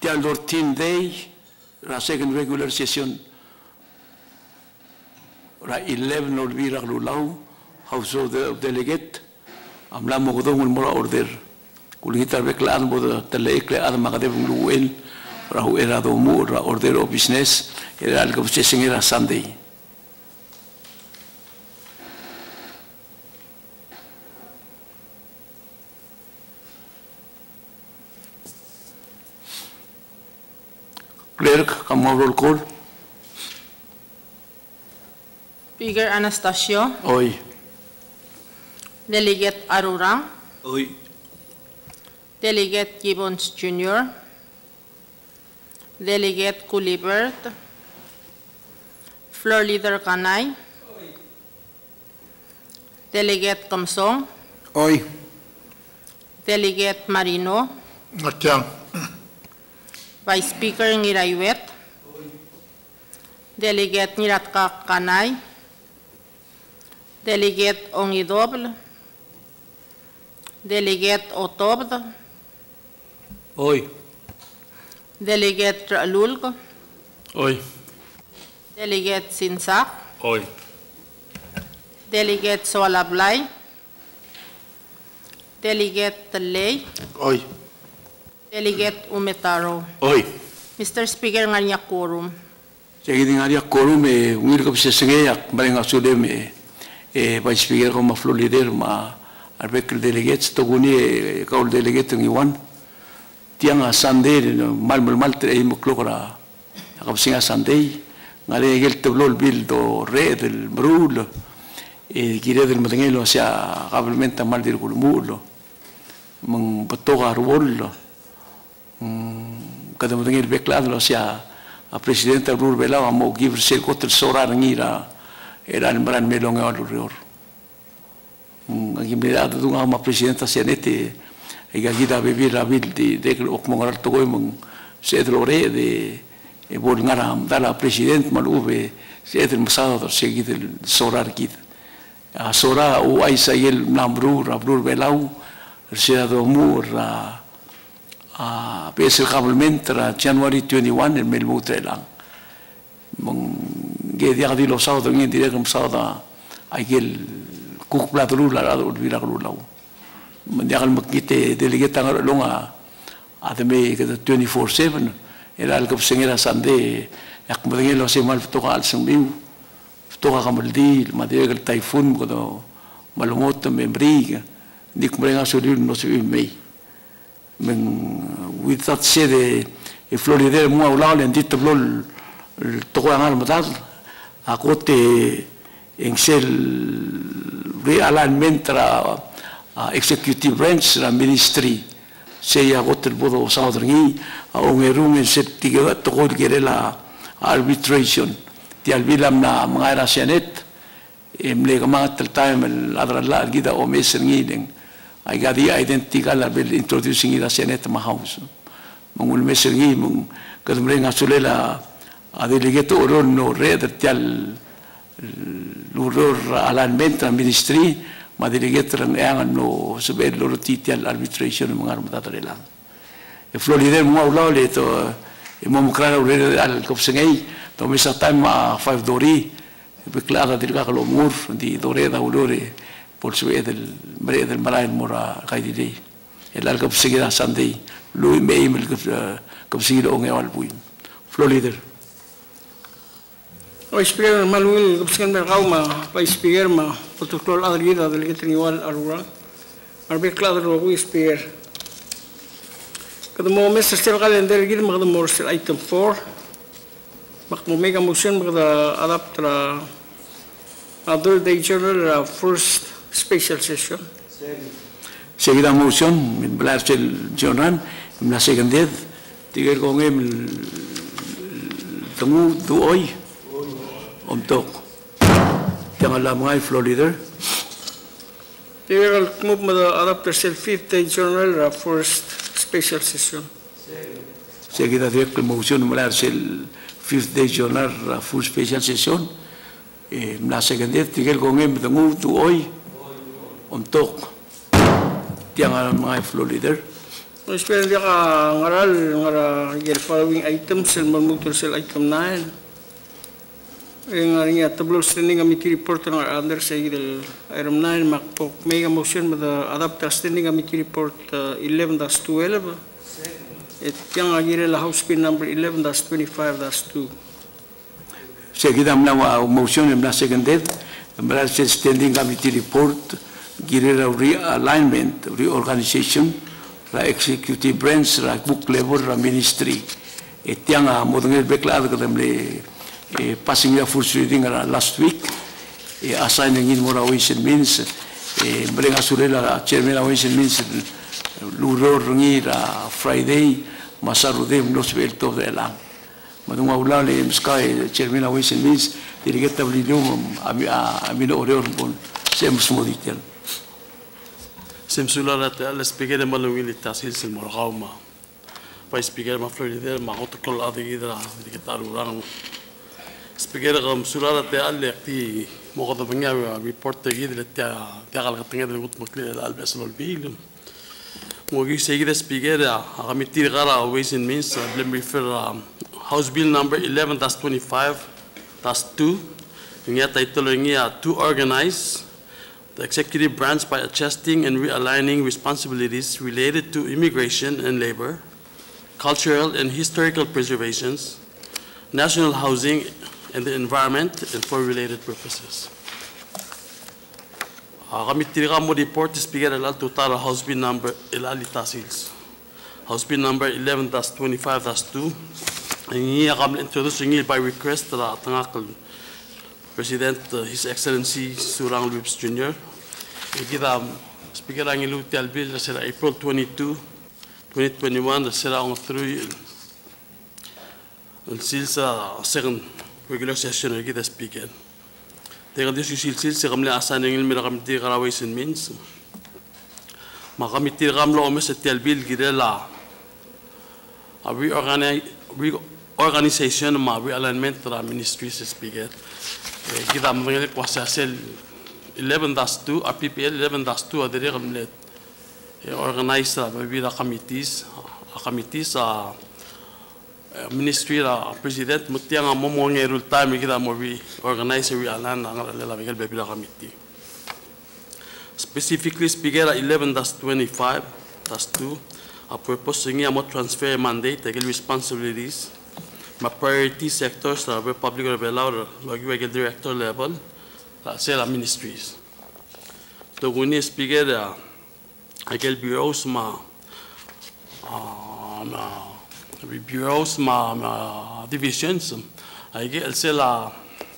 tiang 14 day, la second regular session, ra 11 or bira lulau, House of the Delegate, amla mo kodong mura order. Kulita beklaan mo talaik le adam makadebong luwen, rahu era do mo ra order of business, era algo session era Sunday. Clerk, come roll call. Speaker Anastasio. Oi. Delegate Arurang. Oi. Delegate Gibbons Jr. Delegate Culibert. Floor Leader Kanay. Delegate Kamsong. Oi. Delegate Marino. Ngatiang. Vice Speaker Ngirayuet. Delegate Niratka Kanay. Delegate Ongidobl. Delegate Otobd. Oi. Delegate Ralulg. Oi. Delegate Sinsak. Oi. Delegate Swalablay. Delegate Talay. Oi. Delegate Umetaro. Oi. Mr. Speaker, nganya quorum. Sige din nga quorum ngir ko sa singayak bali nga sude Vice Speaker ko floor leader arbekal delegates to guni kaul delegate ng iwan. Tiang Sunday mal mo klokora. Kapsinga Sunday ngale gel tablol bill do red el brul kire del matengelo sia kabelmenta mal dir kulmulo. Mang batoga rubol. Kada matengel beklado sia a presidente Rur Belava mo give se kotel sorar ngira era lembran melong alur. Agimidado dunga ma presidenta senete e gagida bebir abil de ok mongar to goimong se lore de bol ngara dala president malube se el masado seguid el sorar kit. A sora o aisa el nambrur Rur Belau se do mur pesel kabelment ra January 21 el melmu trelang mong dia di lo sao de ngi direk sao da aigel kuk platru la vira lau mendiakal makite delegate ngar longa ademe ke 24/7 era algo sengera sande yak modengelo se mal toka al sumbiu toka kamaldi madegel typhoon ko malumot membri dik mrenga sudil no se mei with that said Florida mo aulao le ndito blol toko angal matal akote engsel realignment tra executive branch ra ministry se ya hotel bodo saudringi o ngerung set tiga toko gerela arbitration ti albilam na mga rasenet emle kamat time adra la gida o meserngi ding I got the identical bill introducing it as a house. Mongul mesengi mong kadumring asulela a delegate or no red tial luror alignment ministry ma delegate ang no subed lor titial arbitration mga armatarelang. E Florida mo aulaw leto mo mukra red al kopsengay to misa time 5 dori beklara dirga kalomur di dore da ulore por su del Malayan mora kaididi el algo seguida Sunday lui me email como seguido on el buin floor leader Vice Speaker Manuel Gupskan Bergauma Vice Speaker ma protocol adrida del que igual arura arbe claro lo Vice Speaker kada mo Mr. Steve calendar gid magda mo item 4 mak mo mega motion magda adapt ra other day journal first special session. Seguida motion min blasel jonan na second dead tiger con em tangu du hoy tok yang la mga floor leader tiger move ma adapter sel 5th day journal first special session. Seguida de motion blasel 5th day journal full special session na second dead tiger con em tangu du hoy tok tiang mga floor leader Speaker, dia ka ngaral ngara the following items sel motor sel item 9. Nga tablo standing committee report ng under sa item 9 makpok mega motion with the adapt standing committee report 11-12. It yang agire la house bill number 11-25-2. Seguida na motion na seconded. Emergency standing committee report gire realignment, reorganization, la executive branch, la book level, la ministry. Etiang modengel beklar kadamle passing the first reading last week. Assigning in more ways and means. Bring us la chairman ways and means. Luro rungi Friday masarudem los belto de la. Madung aula le mskai chairman ways and means. Dirigeta blidum amino oreor bon. Sem smoditel. Semsula la speaker de malungili tasil sil morgauma. Pa speaker ma Florida ma protocol adigidra dirigeta urang. Speaker gam sulala te alle ti mogoda banga report te gidle te gal gatinga de gut mukli al besol bil. Mogi seguida speaker agamitir gara ways and means blem refer house bill number 11-25-2 ngia title ngia to organize the executive branch by adjusting and realigning responsibilities related to immigration and labor, cultural and historical preservations, national housing and the environment, and for related purposes. Kami mo report is bigger al total House Bill number ilali tasils. House Bill number 11-25-2. Ang kami introduce by request la tangakal President His Excellency Surang Lewis Jr. Kita speaker ang iluti al bill sa April 22, 2021 sa ang through sa second regular session kita speaker. Teka di susilsil sa kamli asan ng ilmi na kamiti karawais and means. Makamiti kamlo omes at bill kita la reorganization ma realignment ra ministries speaker. Kita mengenai kuasa sel 11-2 RPPL 11-2 adere kamli organize ra bibira committees Ministry la President mutiang mo ngerul time kita mo organize alan ang la Miguel Bebila committee. Specifically speaker 11-25-2 a purpose ngia mo transfer mandate and responsibilities ma priority sectors la public revelar lagi director level la ministries. To guni speaker agel bureaus bureaus divisions agel sela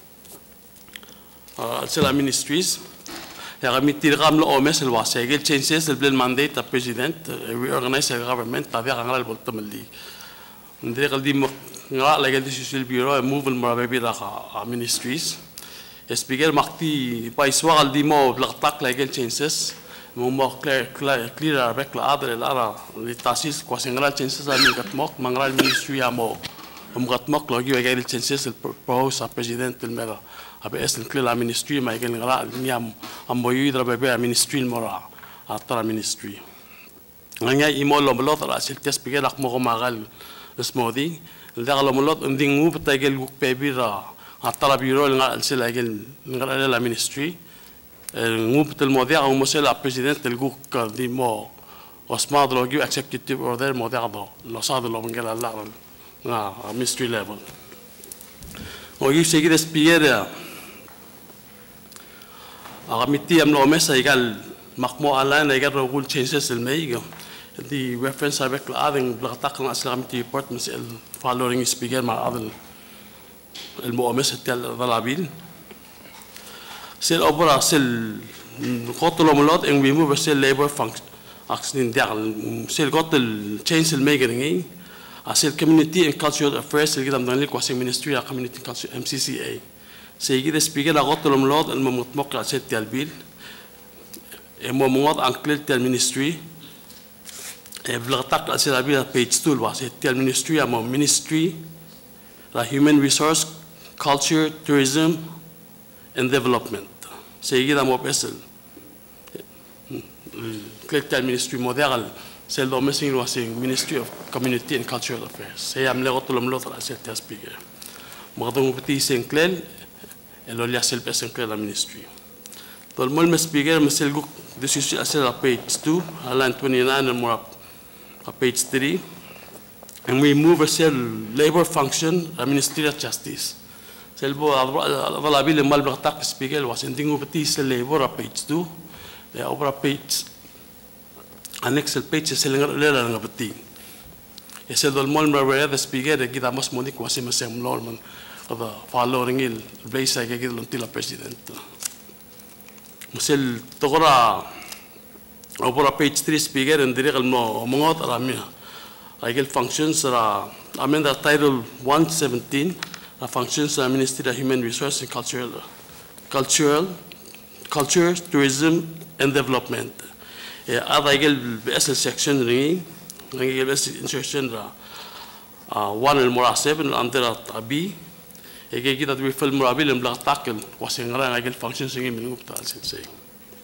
ministries ya kamitir kamlo omes el wasa agel changes el plan mandate the president reorganize the government tabi kangal boltamali ndre kaldi nga lagel social bureau move el marabi la ministries speaker makti paiswa kaldi mo blaktak lagel changes mo clear avec la adre la li tasis ko singral chances ami katmok mangral ministry amo katmok logi wagel chances el propose a president el mera abes el clear la ministry ma gel ngala niam amboyu dra bebe ministry mora atra ministry ngaya imolo molot ra sil test speaker ak mo magal smodi dagalo molot ndingu betagel guk pebi ra atra biro ngal sil agel ngala la ministry ngup tel modea o mosel a president el guk di mo osmad logi executive order moderno lo sad lo ngela la na ministry level o yu seguir espier a committee am no mesa egal makmo ala na egal rule changes el meigo di reference avec la ading blatak na asla committee report el following speaker ma adel el mo mesa tel dalabil sel opera sel kotolo molot en remove sel labor function action dial sel kotel change el making a sel community and cultural affairs el gidam dan kwasi ministry a community culture MCCA segi de speaker la kotolo molot el momotmok la sel dial e momot ankle tel ministry e vlatak la sel abi page 2 wa sel tel ministry a ministry la human resource culture tourism and development. Seguida mo pesel. Clectal ministry modern Sel do missing was Ministry of Community and Cultural Affairs. Say am le gotulam lo tra sel tia speaker. Magdong pati Sinclair elolia sel pe Sinclair la ministry. Tol mol me speaker mesel guk this is asel page 2, line 29 and more page 3. And we move a cell labor function a Ministry of Justice. Selbo avalabil mal bertak speaker was ending pati sel labor page 2. The over page annex page is selling lela nga pati. Esel dol mol mara the speaker de kita mas monik was mesem norman of the following il place ay gigil untila president. Musel togora over page 3 speaker and direct no mongot aramia. I get functions amend title 117 functions Ministry of Human Resources and Culture, Tourism and Development. Other BSL section ringing, insertion 1 and more 7 under B. Again, that we film Morabil and Black Tackle was in Rangel functions in Minupta, as it say.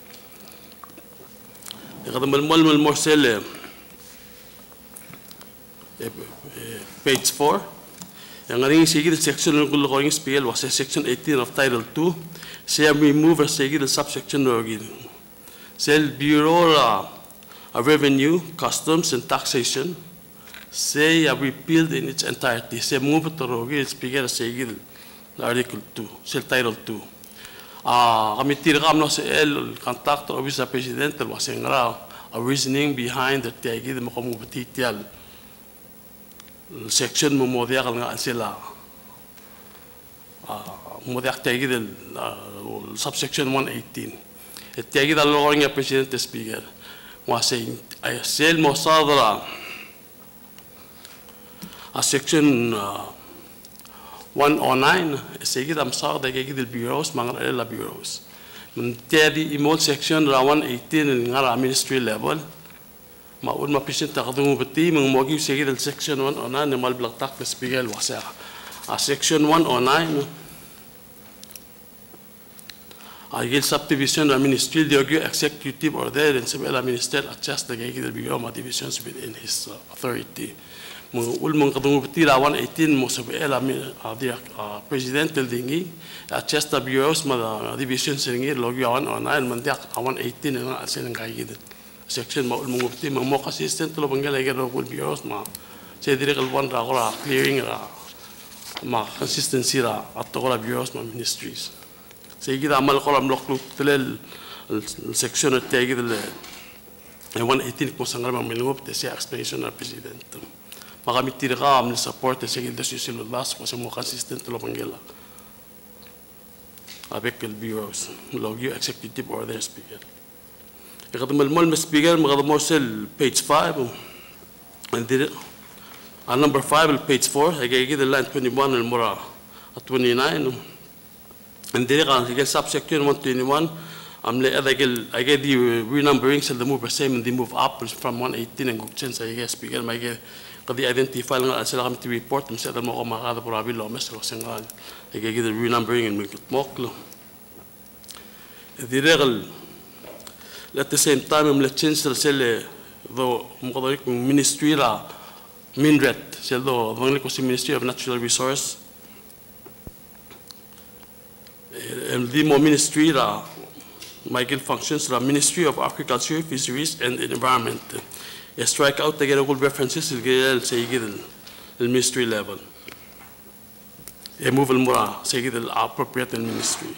The Mulmul Morselle page 4. And I think the section of the Spiel was a section 18 of Title 2. Say we move a subsection again. Sell Bureau of Revenue, Customs and Taxation. Say repealed in its entirety. Say move it to Rogi, speaker say Article 2, say Title 2. Committee Ramnos El contact of Vice President was saying a reasoning behind the Tiagi the Mokomutial section Modiak and Sela. Modiak Tiagi the subsection 118. A Tiagi the lowering a President the speaker was saying I sell Mosadra a section 109, segid am sa da gigi del bureaus mangrela bureaus. Tedi imol section 118 in ngara ministry level. Ma un ma patient ta kadungu bati mang mogi segid del section 109 ne mal blaktak the speaker wasa. A section 109 a gil subdivision of ministry the executive order and sebela minister adjust the gigi del bureau ma divisions within his authority. Ulmong kadungu betila 118 mo sabela dia president dingi adjust the bureaus ma divisions ringi logi 109 mandiak 118 na asen ngai section ma ulmong beti mo assistant lo bangala gero bureaus ma se dire kal one ra clearing ra ma consistency ra atogora bureaus ma ministries se gida amal qolam loklu tlel section tagi del 118 ko sangal ma milngop te se explanation of president Magamit ram support the second decision last was more consistent to Lobangela. Avec le bureaus, logio executive order speaker. I got the Mulmul speaker, Magamorsel page 5 and did it on number 5 page 4. I gave the line 21 and more 29 and did it on subsection 121. I get the renumbering so the move the same and they move up from 118 and go change I guess speaker my get the identify lang sila kami to report mo sila mo ko makada purabi lo mes ko singal I get the renumbering and make it moklo the regal at the same time let's change the sele do mo ministry la minret selo do ko si Ministry of Natural Resource and the mo ministry la Michael functions the Ministry of Agriculture, Fisheries and Environment. A strike out to get good references to get the ministry level. A move more say the appropriate ministry.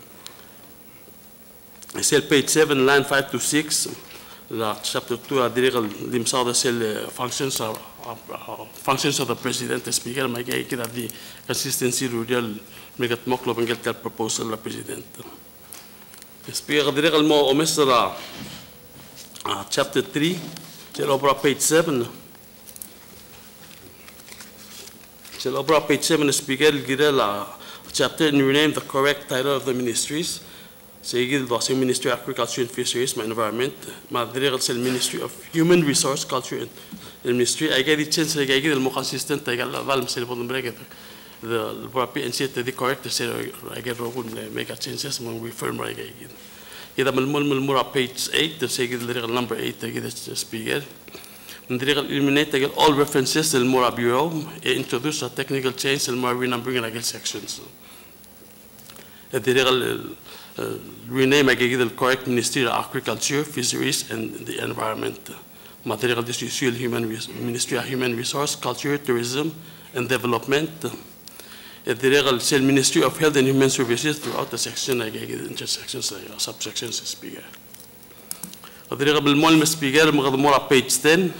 I said page 7, line 5 to 6, chapter 2 are direct limsada cell functions of the president, the speaker, my guy get the consistency real make it mock and get that proposal the president. Speaker direct mo omesra chapter 3 till over page 7 till over page 7 speaker girela chapter and rename the correct title of the ministries say gil the Ministry of Agriculture and Fisheries and Environment ma direct sel Ministry of Human Resource Culture and Ministry I get the chance I get the more consistent I got valm sel bon break the proper and set the correct say I get make a changes when we firm right again. Kita mulmul page 8 to say the number 8 to get the speaker. eliminate all references to the Mora Bureau, introduce a technical change in Mora renumbering and sections. Rename the correct Ministry of Agriculture, Fisheries, and the Environment. Material Ministry of Human Resource, Culture, Tourism, and Development. The Ministry of Health and Human Services throughout the section, intersections, subsections, speaker. The speaker, page 10.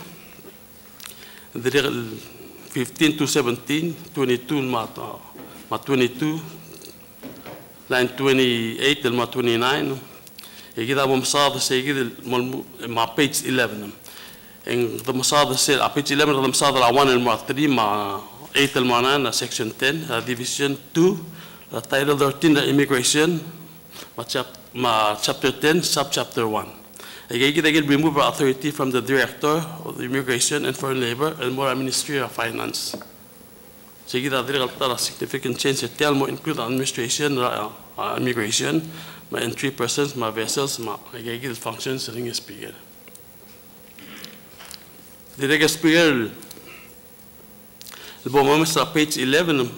The 15 to 17, 22, 22, line 28 and 29. Egida Mumsad Segid ma page 11. And the Masada said page 11 of the Masada 1 and 3, ma 8 and 9, section 10, division 2, title 13, the immigration, ma chapter 10, subchapter 1. Again, remove authority from the Director of the Immigration and Foreign Labor and Mora Ministry of Finance. So, a significant change. Tell more include administration, immigration, my entry persons, my vessels, my functions, and the speaker. The regular speaker, the moment page 11,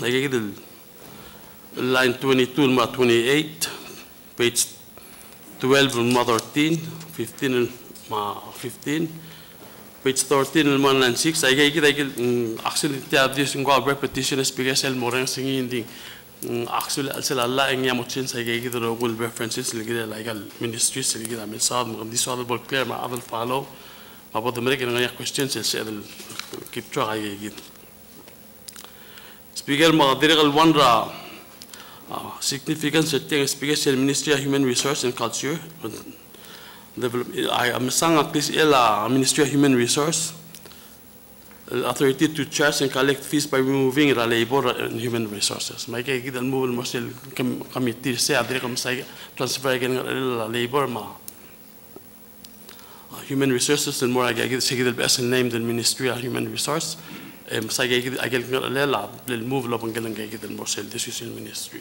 line 22 and 28, page 12 and 13, 15 and 15, page 13 and 196. I get actually this repetition speaker cell more singing actually Allah and Yamuchins. I get the local references like ministries. I get a message. This all about clear. I will follow about the American questions. I said keep trying. Speaker, ma direct one significance of speaker Ministry of Human Resource and Culture. I am saying this Ministry of Human Resource authority to charge and collect fees by removing the labor and human resources. My get the move muscle committee say transfer again labor human resources and more. I get the best name the Ministry of Human Resource. I get move up and get the muscle decision ministry.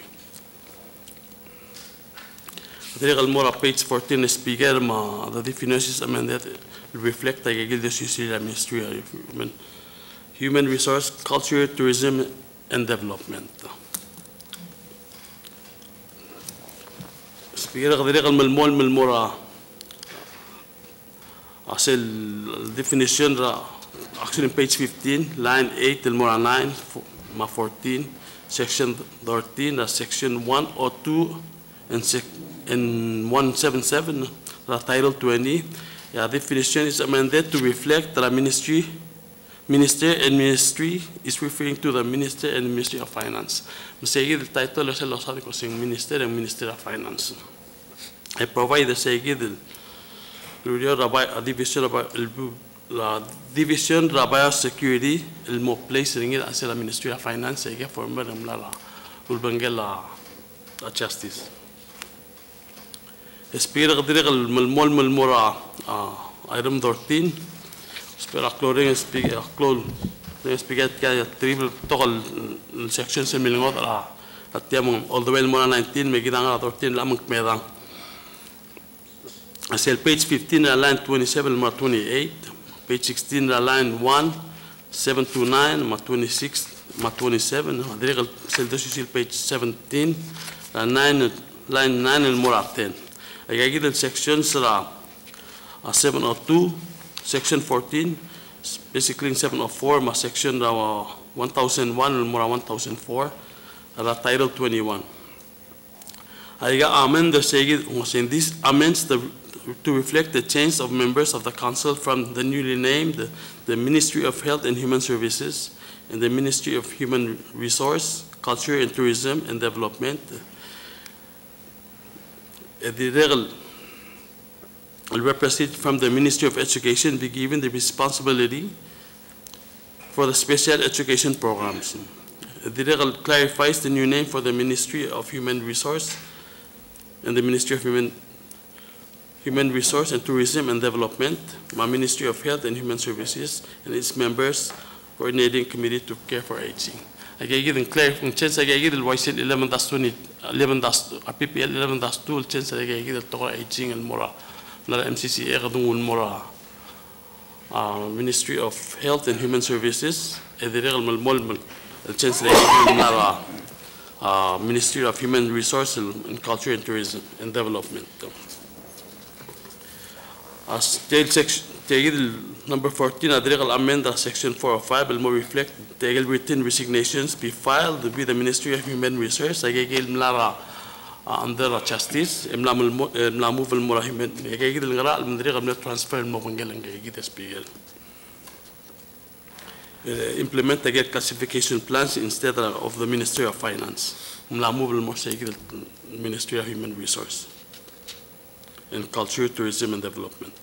The page 14 speaker, the definitions amended reflect the Ministry of Human Resource, Culture, Tourism, and Development. Speaker, the definition actually page 15, line 8 till 9, 14, section 13, section 102, and 177, the title 20, the definition is amended to reflect that minister and ministry is referring to the Minister and Ministry of Finance. The title is Minister and Minister of Finance. I provide the division of biosecurity, the place in it as the Ministry of Finance, for justice. Speaker item 13. Speaker clothing speaker triple total sections in Milingot all the way 19 megidang 13 lamang medang. Page 15 line 27 28, page 16 line 1 7 to 9 26 27. Page 17 line 9 and more 10. I get the sections 702, section 14, basically 704, section 1001 and more 1004, title 21. I got amend the saying this amends to reflect the change of members of the council from the newly named the Ministry of Health and Human Services and the Ministry of Human Resource, Culture and Tourism and Development. The representative from the Ministry of Education be given the responsibility for the special education programs. The clarifies the new name for the Ministry of Human Resource and the Ministry of Human Resource and Tourism and Development, my Ministry of Health and Human Services, and its members coordinating committee to care for aging. I gave them clarifying chance. I gave the YC 11-2, PPL 11-2 chance. I gave the Torah aging and Mora, not MCC Eradun Mora Ministry of Health and Human Services, Ministry of Human Resources and Culture and Tourism and Development. Number 14, Adrigal amenda Section 405 will more reflect the written resignations be filed with the Ministry of Human Resources. Under justice, move transfer implement the classification plans instead of the Ministry of Finance. Ministry of Human Resources and Culture, Tourism and Development.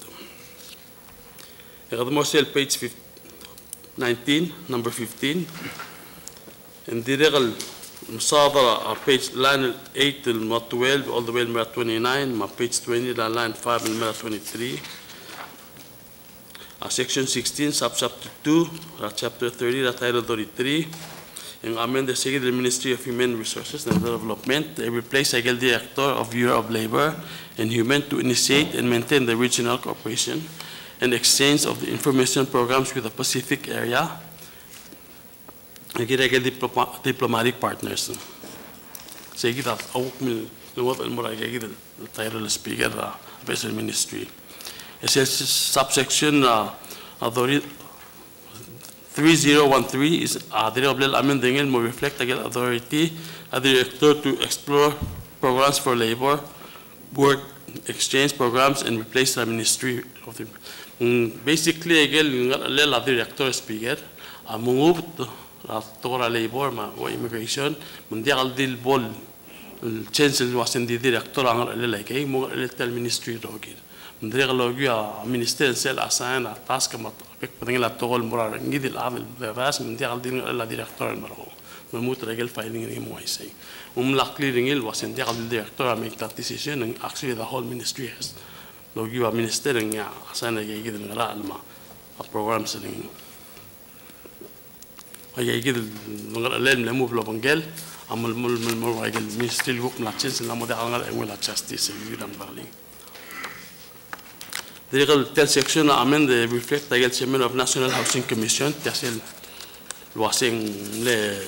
Page 19, number 15. And the page line 8 till 12 all the way to 29, page 20 line 5 and 23. Section 16, subchapter 2, chapter 30, title 33. And amend the Secretary Ministry of Human Resources and Development. They replace the Director of Bureau of Labor and Human to initiate and maintain the regional cooperation and exchange of the information programs with the Pacific area. Diplomatic partners. Sige that awak mil lumot al mura the title speaker special ministry. Subsection 3013 is the amending will reflect the authority a director to explore programs for labor, work exchange programs and replace the ministry of the basically again the director speaker move Tora labor or immigration, Mundial deal ball chancellor was in the director like a more little ministry doggy. Mundrealogia minister cell assign a task putting a toll more needed the vast Mundial deal la director and Maro. Mamut regal filing in him, I say. Clearing ill was in the director make that decision and actually the whole ministry has Logia minister and assign a given Ralma a program selling. I get the move of Bangel, I'm still working at Chance and Lamoda and will justice and Valley. The legal tell section amend the reflect the chairman of National Housing Commission, Tassel Wasing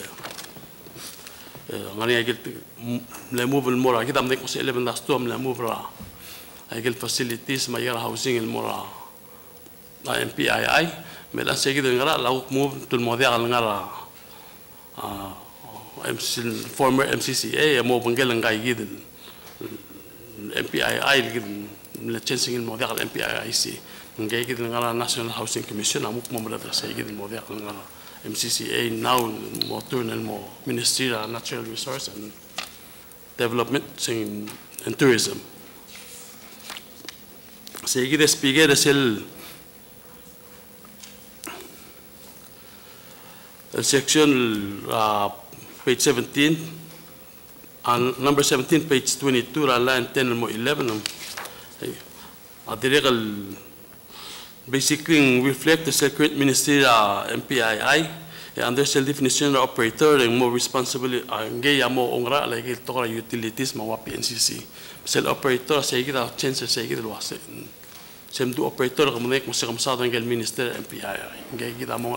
Le move more. I get them 11 last storm Le move. I get facilities, my housing and more MPII. Melan seguido ngara lau move to model ngara former MCCA mo bangel ngai gid MPII gid le changing in model MPIC ngai gid ngara National Housing Commission amuk mo mala seguido model ngara MCCA now mo turn and mo Ministry of Natural Resource and Development and Tourism seguido speaker es el section page 17 and number 17 page 22 line 10 and 11 basically reflect the secret ministry MPII under the definition of operator and more responsibility ngay mo ongra like to utilities ma PNCC sel operator say kita chance say kita was sem do operator kamo mo sa kamsado ng minister MPII ngay kita mo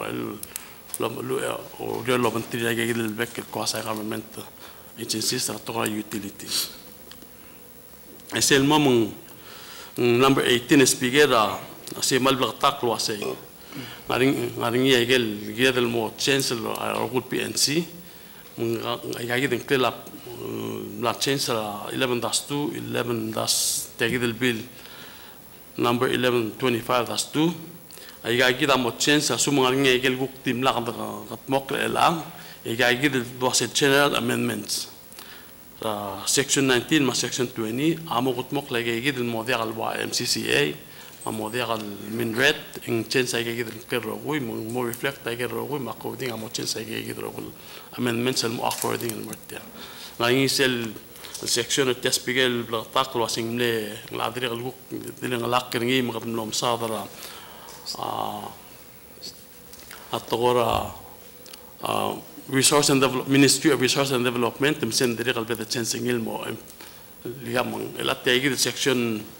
or real menteri lagi the back kuasa government agencies atau utilities. Esel momong number 18 speaker si mal bertak luasai. Ngaring ia gel mo chancellor or PNC ngagi den kelap la chancellor 11-2 tagi del bill number 1125-2 ay kita mo change sa mga ngegel guk tim la kat mokre lang ay kita was general amendments section 19 ma section 20 amo gut mok lagi kita model wa MCCA ma model minret in change ay kita kero gui mo reflect ay kero gui ma coding amo change ay kita amendments al mo according al martia ngi sel section of test bigel bla taklo sing le ngadri al guk dilang lak ngi ma kabnom sadara Resource and Development Ministry of Resource and Development, send the legal better chance in Ilmo. Ligamong, Elati section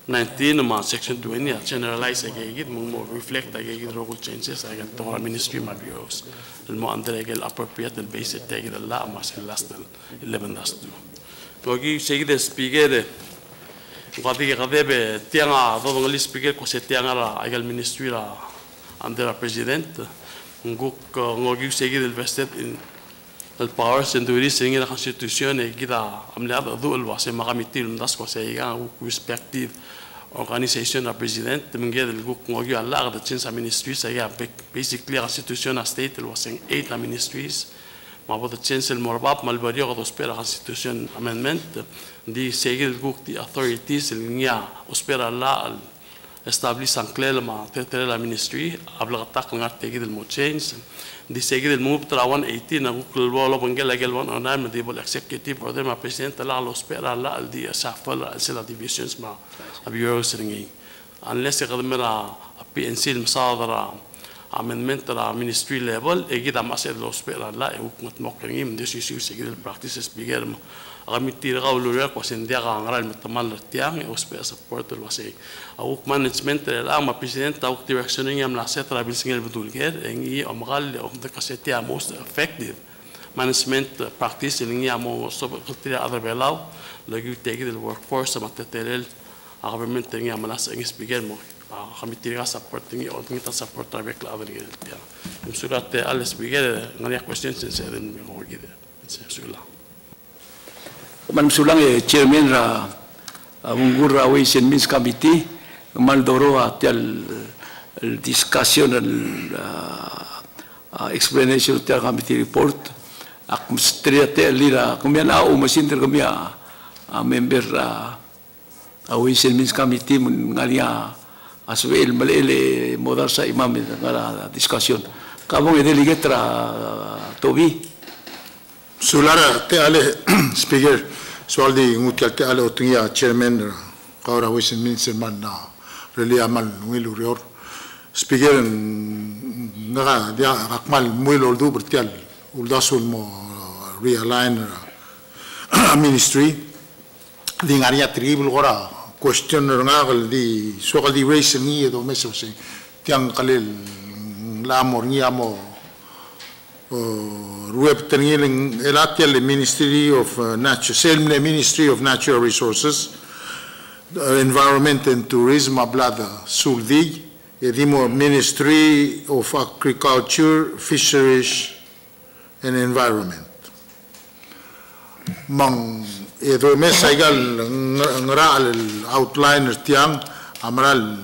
19 ma section 20 generalize agigid mo reflect agigid role changes agan to ministry ma bureaus el mo andre el appropriate el basic tag el la ma se last 11 das tu gogi seguide speaker gadi gadebe tianga do ngali speaker ko se tianga la agal ministry la under la president nguk ngogi seguide el vested in el powers and duties in la constitution e gida amla do el wase magamitil das ko se iga respective organisation la president menged el guk ngogi alla the change ministries ya basically la constitution a state el wase 8 ministries ma bod change el morbab mal badio do spera constitution amendment di seguir guk the authorities el nia ospera la establish en clair ma tetere la ministry habla tak ngat tegid el mo change di seguir el move tra 118 na guk el bolo bangela gel one on am di bol executive order ma president la lo spera la al di safal al la divisions ma abiyo seringi unless qadmera PNC el musadara amendment la ministry level egida ma se lo spera la e guk mokringi de issue seguir el practices bigger agamitir gawlo ya ko sendia ngal matamal tiang e ospea support el wase au management la ma president au directioning am la setra bil single budulger engi amgal of the casetia most effective management practice en ngi amo so khotira other belau lagi take the workforce ma tetel government ngi amlas engi speaker mo agamitir ga support ngi o ngi ta support avec la other ya surat al speaker ngi questions se den mi ko gide c'est là man sulang chairman ra ungur ra Ways and Means Committee maldoro atel discussion explanation del committee report ak mstriate lira kumya na o masinter kumya member Ways and Means Committee ngalia aswel malele modar sa imam ngara discussion kabong delegate ra tobi sulara te ale speaker soal di ngutel te ale otungia chairman kaura Ways and Means man na reli amal ngilu rior speaker nga dia akmal muilo du bertial uldasul mo realign ministry di ngaria tribul gora question ngal di soal di race ni do meso se tiang kalil la mornia mo ruep tengil elatel Ministry of Ministry of Natural Resources, Environment and Tourism ablada suldi edimo Ministry of Agriculture, Fisheries and Environment. Mang edo mesaigal ngral outliner tiang amral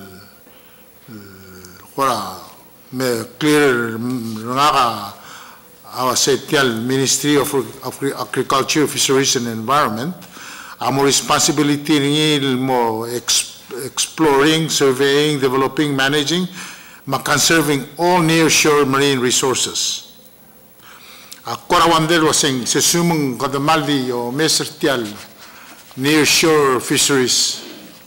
kora me clear ngaga our Setial Ministry of Agriculture, Fisheries and Environment, our responsibility in more exploring, surveying, developing, managing, conserving all near-shore marine resources. Akora wandel wasing sesumung kadamaldi o mesertial near-shore fisheries,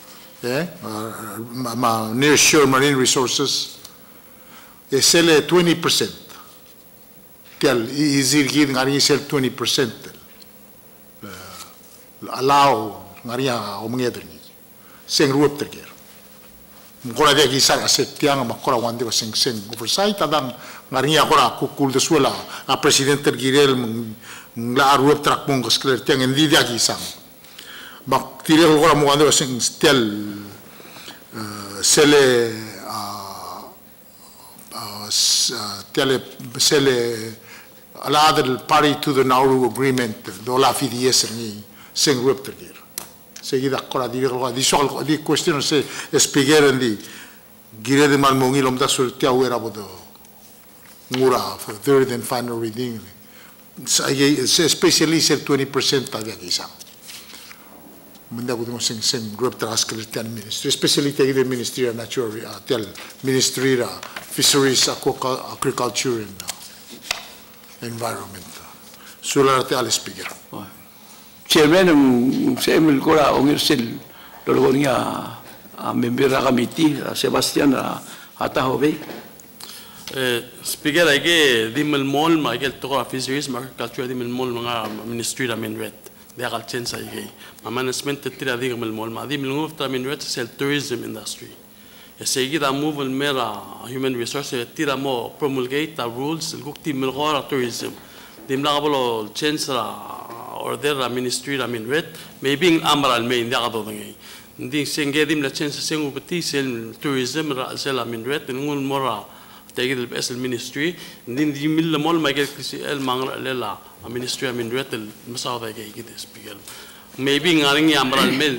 near-shore marine resources, esele 20%. Tial izir gid ngari sel 20% allow ngaria o mngeder ni seng ruop terger mkora de gisar aset tiang makora wande ko seng oversight adang ngaria kora kukul de suela a president tergirel ngla ruop trak mong skler tiang endi dia gisang mak tirel kora mo wande ko seng tial sele sele another party to the Nauru agreement, the Olaf EDS ni seng rup tergir. Seguida kora di question se speaker di gire de mal mongi lom da sultia wera bodo ngura for third and final reading. Especially se 20% tadi agisa. Menda bodo seng rup traskler tian ministry, especially the Ministry of Natural Ministry of Fisheries, Agriculture and Environment. Sularate al speaker. Chairman Samuel Kora Ongersil Lolonia member committee Sebastian Atahobe. Speaker age dimel mol ma gel to fisheries agriculture dimel mol mga ministry la min red degal chance ay management tira diga mel mol ma di mel tra min ret sel tourism industry e seguida move el mera human resources tira mo promulgate the rules el gukti mel gora tourism dim la gablo chance or der ministry la min ret maybe amra al main da gado ngai ndi senge dim la chance sengu beti sel tourism ra sel min ret ngul mora تجد البأس المينستري ندين دي من المول ما جت كسي المانغ لا المينستري من ريت المساعدة جاي كده سبيكر maybe ngارين يعمل الميل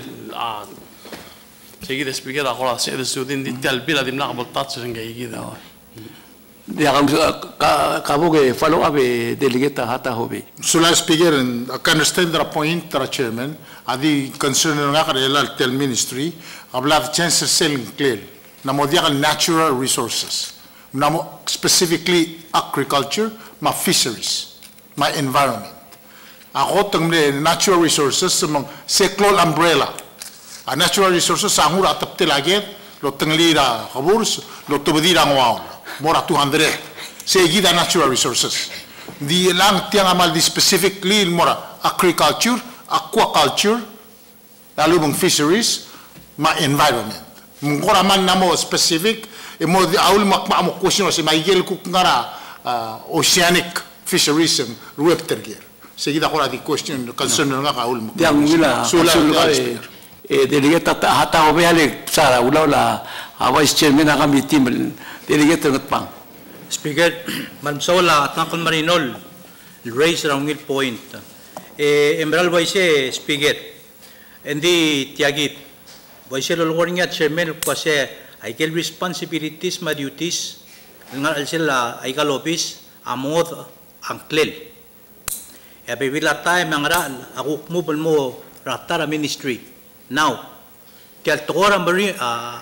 تجد سبيكر أقول سيد السودين دي تلبيلا دي مناقب التاتشن جاي كده dia kamu ke follow up delegate hata hobi. Sula speaker, I can understand the point, Chairman. Adi concern nga karela tel ministry, abla chance selling clear. Namo dia natural resources. Namo specifically agriculture, ma fisheries, ma environment. Ako tangle natural resources samang seklol umbrella. A natural resources sangura tapte lagi lo tanglira kaburs lo tubdira ngwaw. Mora 200 seguida natural resources. Di lang tiang amal di specifically mora agriculture, aquaculture, lalu mong fisheries, ma environment. Mungkora man namo specific, mo di aul makma mo question si maigel kuk ngara oceanic fisheries and repter gear. Seguida kora di question concern nga kaul mo. Diang wila sula delegate hata hobi halik sara ula vice chairman ng committee delegate ngatpang. Speaker, Madam Sola at Uncle Marinol raise wrong point. Emerald Vice Speaker, hindi tiagit. Vice lolong niya chairman kasi ay kel responsibilities ma duties ngal sila ay kalopis amot ang klel. E bibila tayo mangra ako mubal mo ratara ministry. Now, kaya tokora mari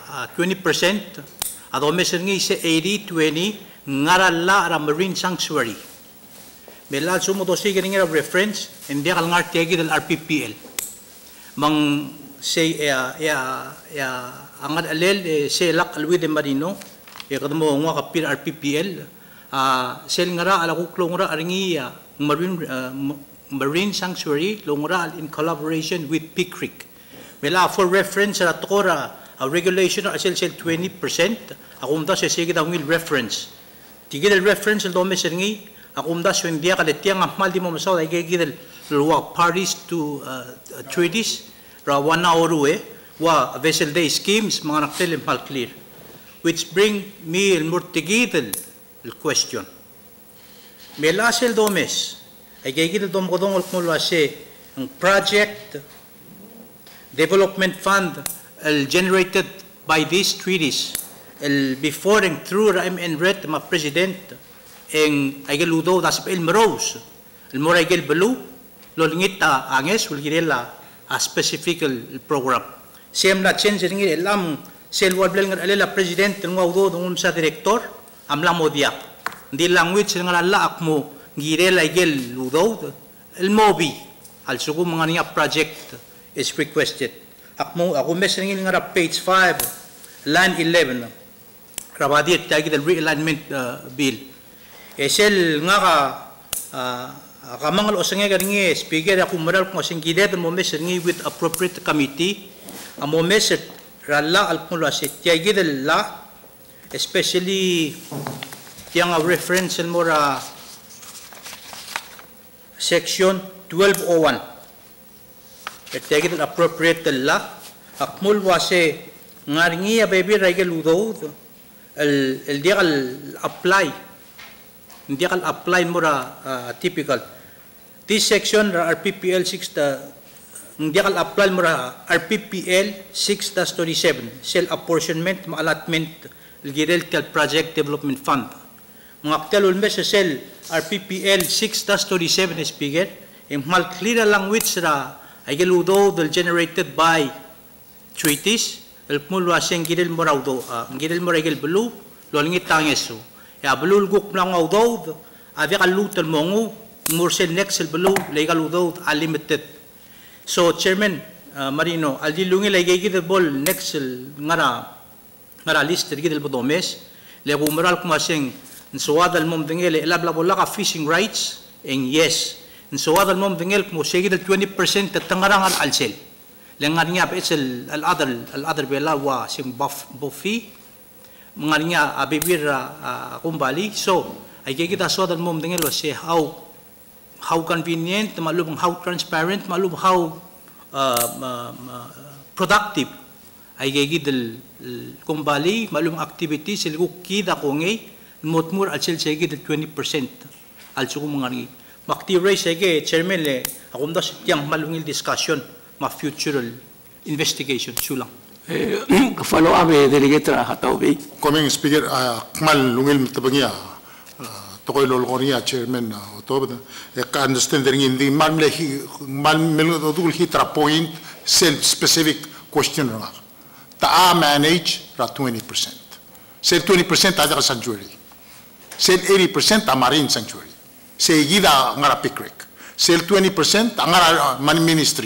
20% at omeser ngi se 80-20 ngarala ra marine sanctuary. Belal sumo to sige ngira reference hindi kal ngar tegi del RPPL. Mang say angat alel se lak alwi de marino e kadmo ngwa kapir RPPL sel ngara ala kuklongra aringi marine sanctuary longra in collaboration with Pig Creek. Mela for reference at tokora a regulation asel 20%. Akum da se sige da will reference. Tigil reference el dome seringi. Akum da so india kale tiang amal di mo masaw ay gigil luwa parties to treaties ra 1 hour wa vessel day schemes mga naktel mal clear. Which bring me el murtigidel el question. Mela sel domes ay gigil dom godong ol kumulo ase ang project development fund generated by these treaties before and through and red ma president en aygeludo das el meros el mora aygel belu lo lingita anges will girela a specific program sem na change ngi elam sel wabel ngal la president ngawdo dum sa director amla modia di language ngal la akmo girela aygel ludo el mobi al sugo mga niya project is requested. Ako mesuring nga page 5, line 11, rabadi tagi del realignment bill. Esel nga kamangal osangay garingi speaker ako maral kung singgidet mo mesuring with appropriate committee. Amo meser ralla alkumulo si tagi del la, especially tiyang reference mora section 1201. Tagit appropriate la akmul wase ngaringi baby regel udo el dial apply mura typical this section RPPL 6 dial apply mura RPPL 6-27 sel apportionment ma allotment el girel tel project development fund mga telul mes sel RPPL 6-27 speaker mal clear language ra ay geludo del generated by treaties el mulo aseng girel moraudo girel moragel belu lo lingit tangesu ya belu guk lang audo ave kalutel mongu mursel next el belu legal udo unlimited so chairman Marino al dilungi lagi gidel bol next ngara list gidel bodomes le gumoral kumaseng suwad al mom dengele elabla bolaka fishing rights and yes So هذا المهم دنيل كمو سيجد 20% تتنغران على الألسل لأنغارنيا بإس الأدر بلا واسم بوفي مغارنيا أبيبير قنبالي so أيجي كده سواد المهم دنيل وسي how convenient معلوم how transparent معلوم how productive أيجي كده القنبالي معلوم activities اللي هو كده قوني المتمور ألسل سيجد 20% ألسل مغارني Maktiray sige chairman le akum da siyang malungil discussion ma future investigation sulang. Follow up delegate hataw be. Coming speaker mal lungil mtabangia tokoy lolgonia chairman otob ka understand ring hindi mal melodul hitra point self specific question ra. Ta manage ra 20%. Sel 20% ada sanctuary. Sel 80% ta marine sanctuary. Seguida ngara Pickrick. Sel 20% angara man ministry.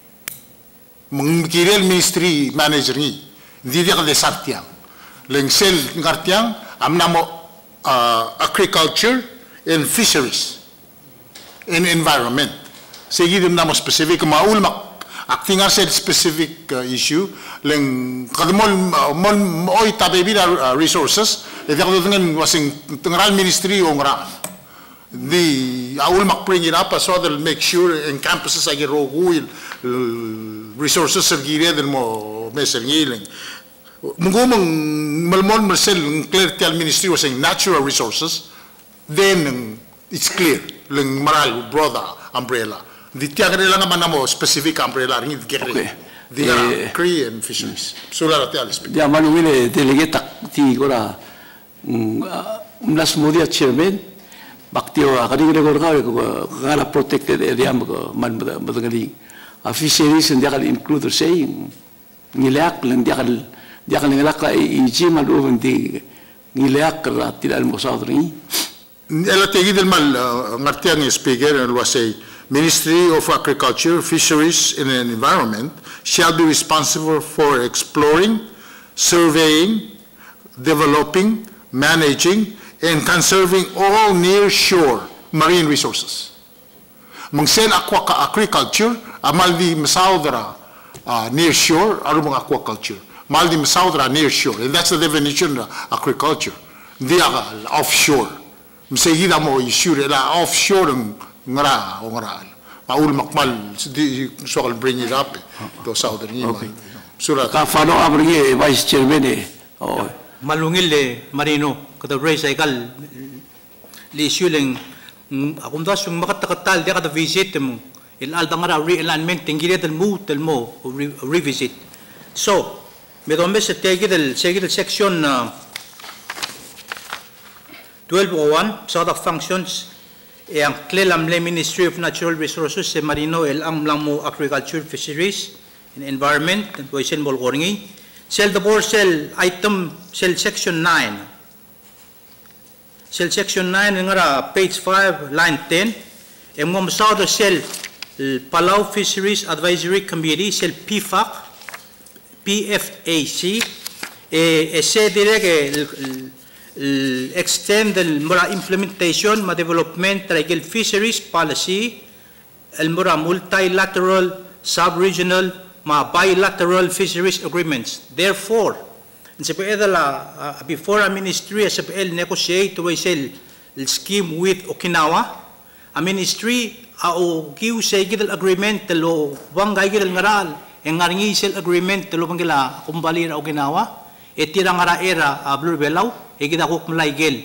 Mengkirel ministry manager ni. Dia ka desartiang. Leng sel ngartiang amnamo agriculture and fisheries and environment. Seguida namo specific maul mak acting sel specific issue leng kadmol mon oy tabebira resources. Dia ka dengan wasing tengral ministry o ngara. I will bring it up so they'll make sure in campuses I get resources sergire del mo mesergiling. Mungumang malmon mersel clear tell ministry was saying natural resources, then it's clear. Leng maral brother umbrella. Di tiagre lang naman mo specific umbrella ring gere. Di cree and fisheries. Sulara te alis. Ya manuile delegate ti gora unas modia chairman Baktio akadi kita korang kalau protected area man betul fisheries dia akan include saying ngilak dan dia akan ngilak izin malu nanti ngilak kerana tidak masalah ini. Ela tegi del mal ngartiang speaker was say Ministry of Agriculture, Fisheries and Environment shall be responsible for exploring, surveying, developing, managing and conserving all near-shore marine resources. Mangsel aquaculture, maldi masaudra near-shore, arumang aquaculture. Maldi masaudra near-shore, and that's the definition of agriculture. Dia offshore. Msegida mo isure la offshore ngara. Paul makmal so I'll bring it up to southern Yemen. Sura ka follow up ringi vice chairman malungil le marino kada raise aikal li suling akum das yung makatakatal dia kada visit mo il aldangara realignment tingire del mo revisit so medombe se tegidel section 1201 sort of functions ang klelam le Ministry of Natural Resources se marino el amlang mo agriculture fisheries and environment and poison bol gorngi Cell the board cell item cell section 9. Cell section 9 ngara page 5 line 10. Emom sa the cell Palau Fisheries Advisory Committee cell PFAC se direge extend el mura implementation ma development trigel fisheries policy el mura multilateral sub-regional ma bilateral fisheries agreements. Therefore, before a ministry SPL negotiate with the scheme with Okinawa, a ministry give segidal agreement lo bangay gidal ngaral engaringi sel agreement lo bangila kumbalir Okinawa etira ngara era blue belaw egida ko mlaigel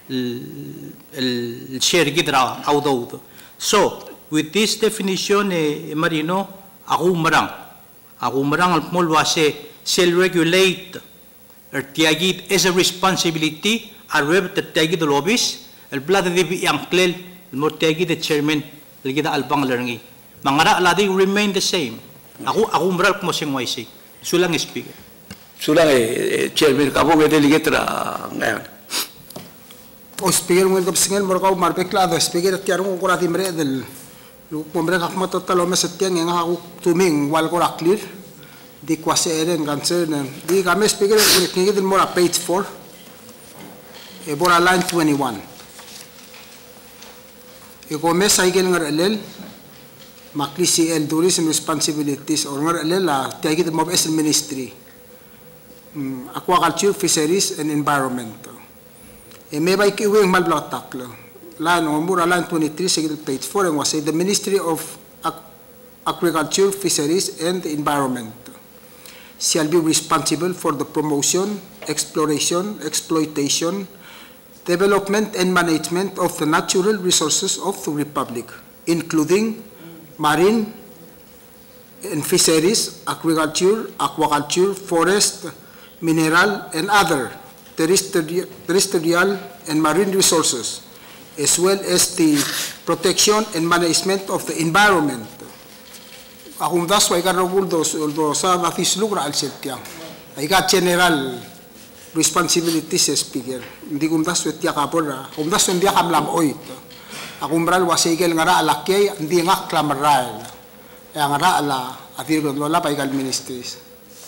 el share gidra outdo. So with this definition marino ako marang al mulwase self-regulate or tiagid as a responsibility arweb tiagid lobbies el blad di yang klel mo tiagid the chairman ligida albang learning mangara ladi remain the same ako maral mo sing YC sulang speaker sulang chairman kabo me delegate ra ngayon o speaker mo kapsingen mo ka marpeklado speaker tiarong ko rati mere del Pumbre kakmat talo mesetiang yang aku tuming wal ko clear di kwase eren concern di kami speaker ni ngidin mo page 4 e bora line 21 Ikome cycle ngar alel maklisi el tourism responsibilities or ngar alel la tiagi the mob esel ministry aquaculture, fisheries and environment. E me bai ki wing mal blotaklo. Line omura line 23 segel page 4 and was say the Ministry of Agriculture, Fisheries and Environment shall be responsible for the promotion, exploration, exploitation, development and management of the natural resources of the Republic, including marine and fisheries, agriculture, aquaculture, forest, mineral and other terrestrial and marine resources, as well as the protection and management of the environment. Akong das wa ikan rogul dos sa nafis lugra al setiang. Ika general responsibilities speaker. Hindi kum das wetia kapora. Kum das wendia kamlam oit. Akong bral wasigel ngara alakyay hindi ngak klamral. Ya ngara ala afir kon lola pa ikal ministries.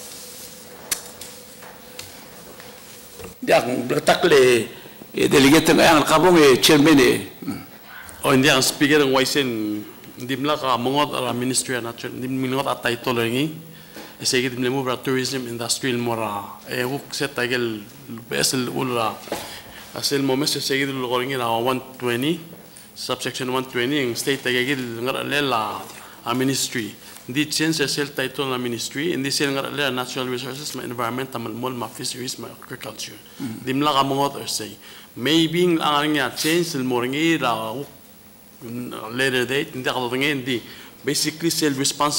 Dia takle delegate ngayang kabong chairman O hindi ang speaker ng Waisen dimla ka mongot ala ministry na dimmingot at title ngi esegi dimle mo tourism industrial mora hook set tagel besel ulra asel momes esegi dul goringi la 120 subsection 120 ng state tagel ngar lela a ministry di change esel title na ministry indi sel ngar lela natural resources ma environment ma ma fisheries ma agriculture dimla ka mongot say maybe ang nga change el moringi la later date hindi basically self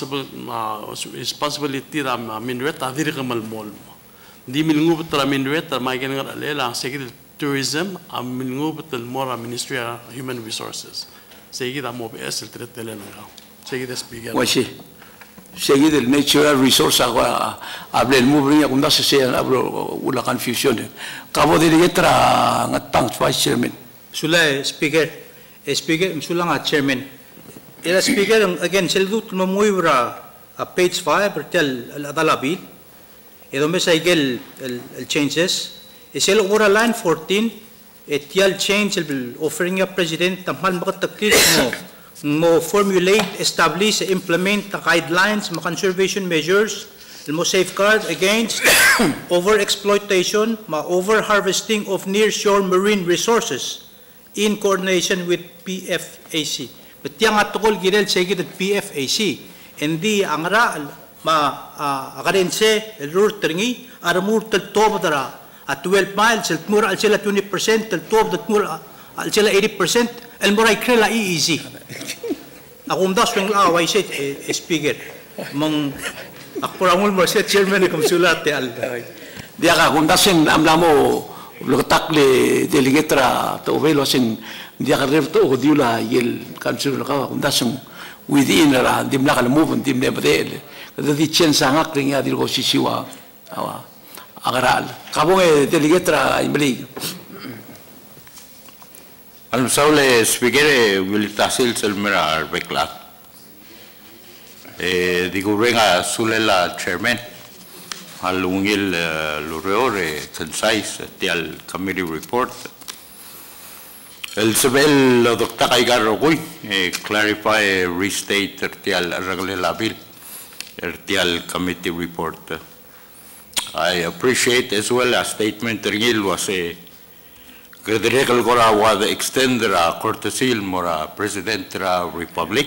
responsibility ra minret adir kamal mol di milngu betra minret ma gen ngar lela secretary tourism am milngu betul mora ministry of human resources segi da mo bes el tretelen nga segi da speaker washi segi del natural resource agua hable el mubri akunda se abro ula confusion kabo de letra ngatang vice chairman Sula Speaker, msulang chairman. Ila speaker again seldut mamuibra page 5 pertel al-adalabil. Edo me saigel el changes. Isel ora line 14 etial change el offering a president tamal makataklit mo formulate, establish, implement the guidelines, ma conservation measures, mo safeguard against over-exploitation, ma over-harvesting of near-shore marine resources in coordination with PFAC. But yang atokol girel segit at PFAC, hindi ang raal akarense el rur teringi aramur tel tob dara at 12 miles el mura al sila 20% el tob dat mura al sila 80% el mura ikrela easy. Akong das weng away set speaker mang akporangul mo set chairman kom sulat al dia ka kung dasen amlamo lotak le delegetra to velo sin dia ka repto ko diula yel kansul ka kung dasen within ra dimla ka move dimle badel kada di chen sangak ring ya dirgo sisiwa awa agaral kabong delegetra imbli al saule speaker will tasil selmera bekla digo renga sulela chairman al ungil luriore concise tial committee report el sebel doctor Kaigar Rogui clarify restate tial regular bill tial committee report. I appreciate as well a statement ringil was a Gredrekal Gora was extend a courtesy mora president republic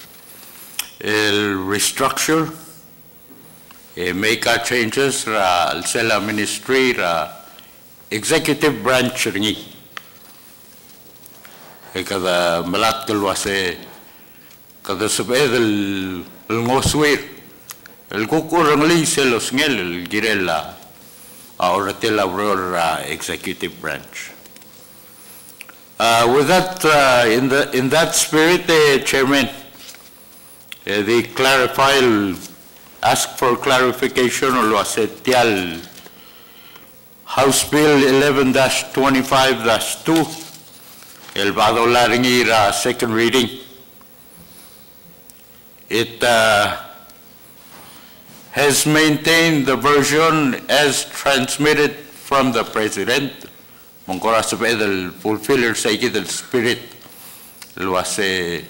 el restructure make changes al sela ministry executive branch ringi kada malat kalwase kada sabed el ngoswir el kukurang li selos ngel el girela or tela executive branch. With that in that spirit, Chairman, they clarify, ask for clarification on Luasetial House Bill 11-25-2, El Vado Laringira, second reading. It has maintained the version as transmitted from the President. Mongkora sabay del fulfiller sa the spirit luase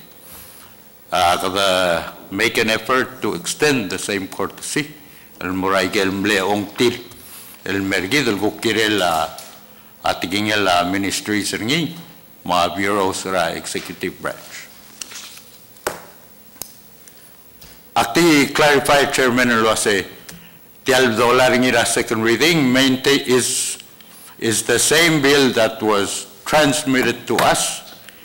kada make an effort to extend the same courtesy el moraigel mle ongtil el mergid el gukirela atigingela ministries ringi ma bureaus ra executive branch. Akti clarify Chairman luase tial dollar ringi ra second reading maintain is the same bill that was transmitted to us.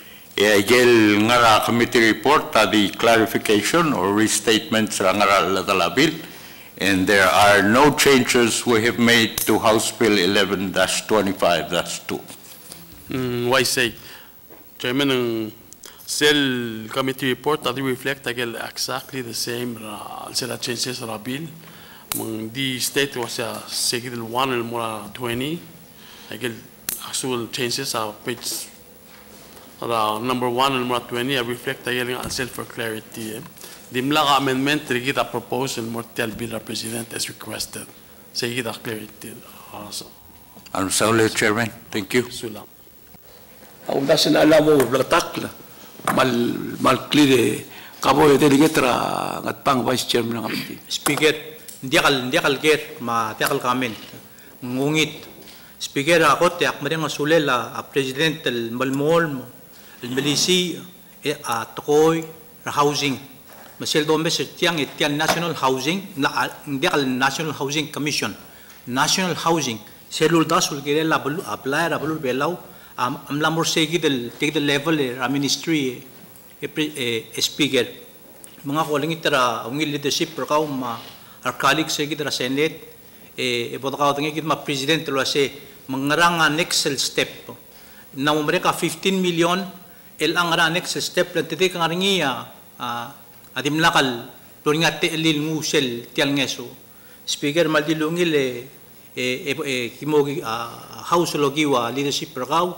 Igel ngara committee report the clarification or restatements ra ngara la bill, and there are no changes we have made to House Bill 11-25-2. Why say, Chairman, ang cell committee report that reflect again exactly the same changes ra bill. The state was Schedule 1 and more 20. Again, actual changes are page number 1 and number 20. I reflect again for clarity. The Mlaga amendment rigida proposal mortal bill President as requested. Say clarity. I'm sorry, Chairman. Thank you. Sulam. Ang dasan alam mo blatakla mal clear kabo delegator at pang vice chairman ng committee. Speaker, hindi akal get matiakal comment. Ngungit. Speaker ako tiyak maring asulela a president el malmol el milisi tokoy housing. Masel domes tiang national housing hindi akal national housing commission. National housing selul dasul kire la apply ra bulur belaw amla more segi del take the level ministry speaker mga calling itara ang leadership per kaum our colleagues segi dra senate bodo ka tingi kit ma president lo se mangaranga next step na umreka 15 million el angara next step la tete kangaringia adim lakal turinga te lil ngusel tial ngeso speaker maldilungil kimogi house logiwa leadership perkaw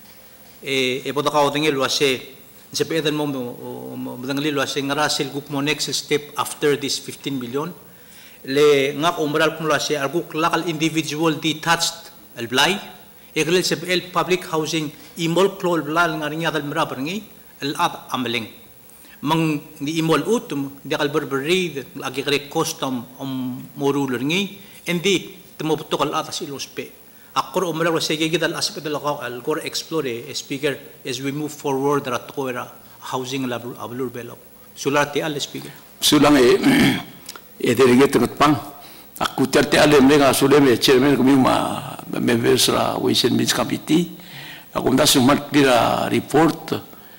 bodo ka tingi lo se sa pedan mo dangali lo se ngarasil guk mo next step after this 15 million le ngak umbral kumula se arguk lakal individual detached alblay eglel se el public housing imol klol blal ngarinya dal merabar ngi el ad amling mang ni imol utum di kal berberi agi kre custom morulur ngi endi temo potokal atas ilospe akor umbral se gidal aspect al gor explore speaker as we move forward rat koera housing level ablur belo sulati al speaker Sulang delegator at pang aku terte alem lenga suleme chairman kami members la Ways and Means Committee aku nda sumat dira report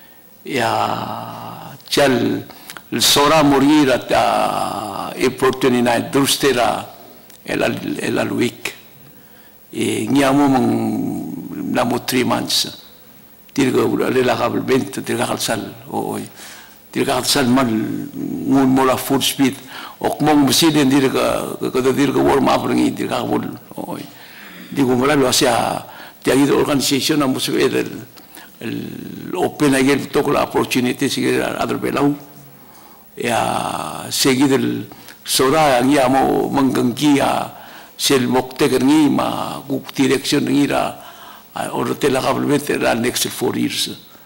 ya chal sora morir at April 29 durstera el week ngiamo mang namo 3 months tirga lela kabel bent tirga kalsal oi tirga kalsal mal ngun mola full speed ok mong presiden dirga warm up ringi dirga bol oi di gumala lo sia tiagi organization na musu el open again to la opportunity sig other belau ya seguir el sora ya mo manganggia sel mokte ngi ma guk direction ngi ra or te la kabelmente la next 4 years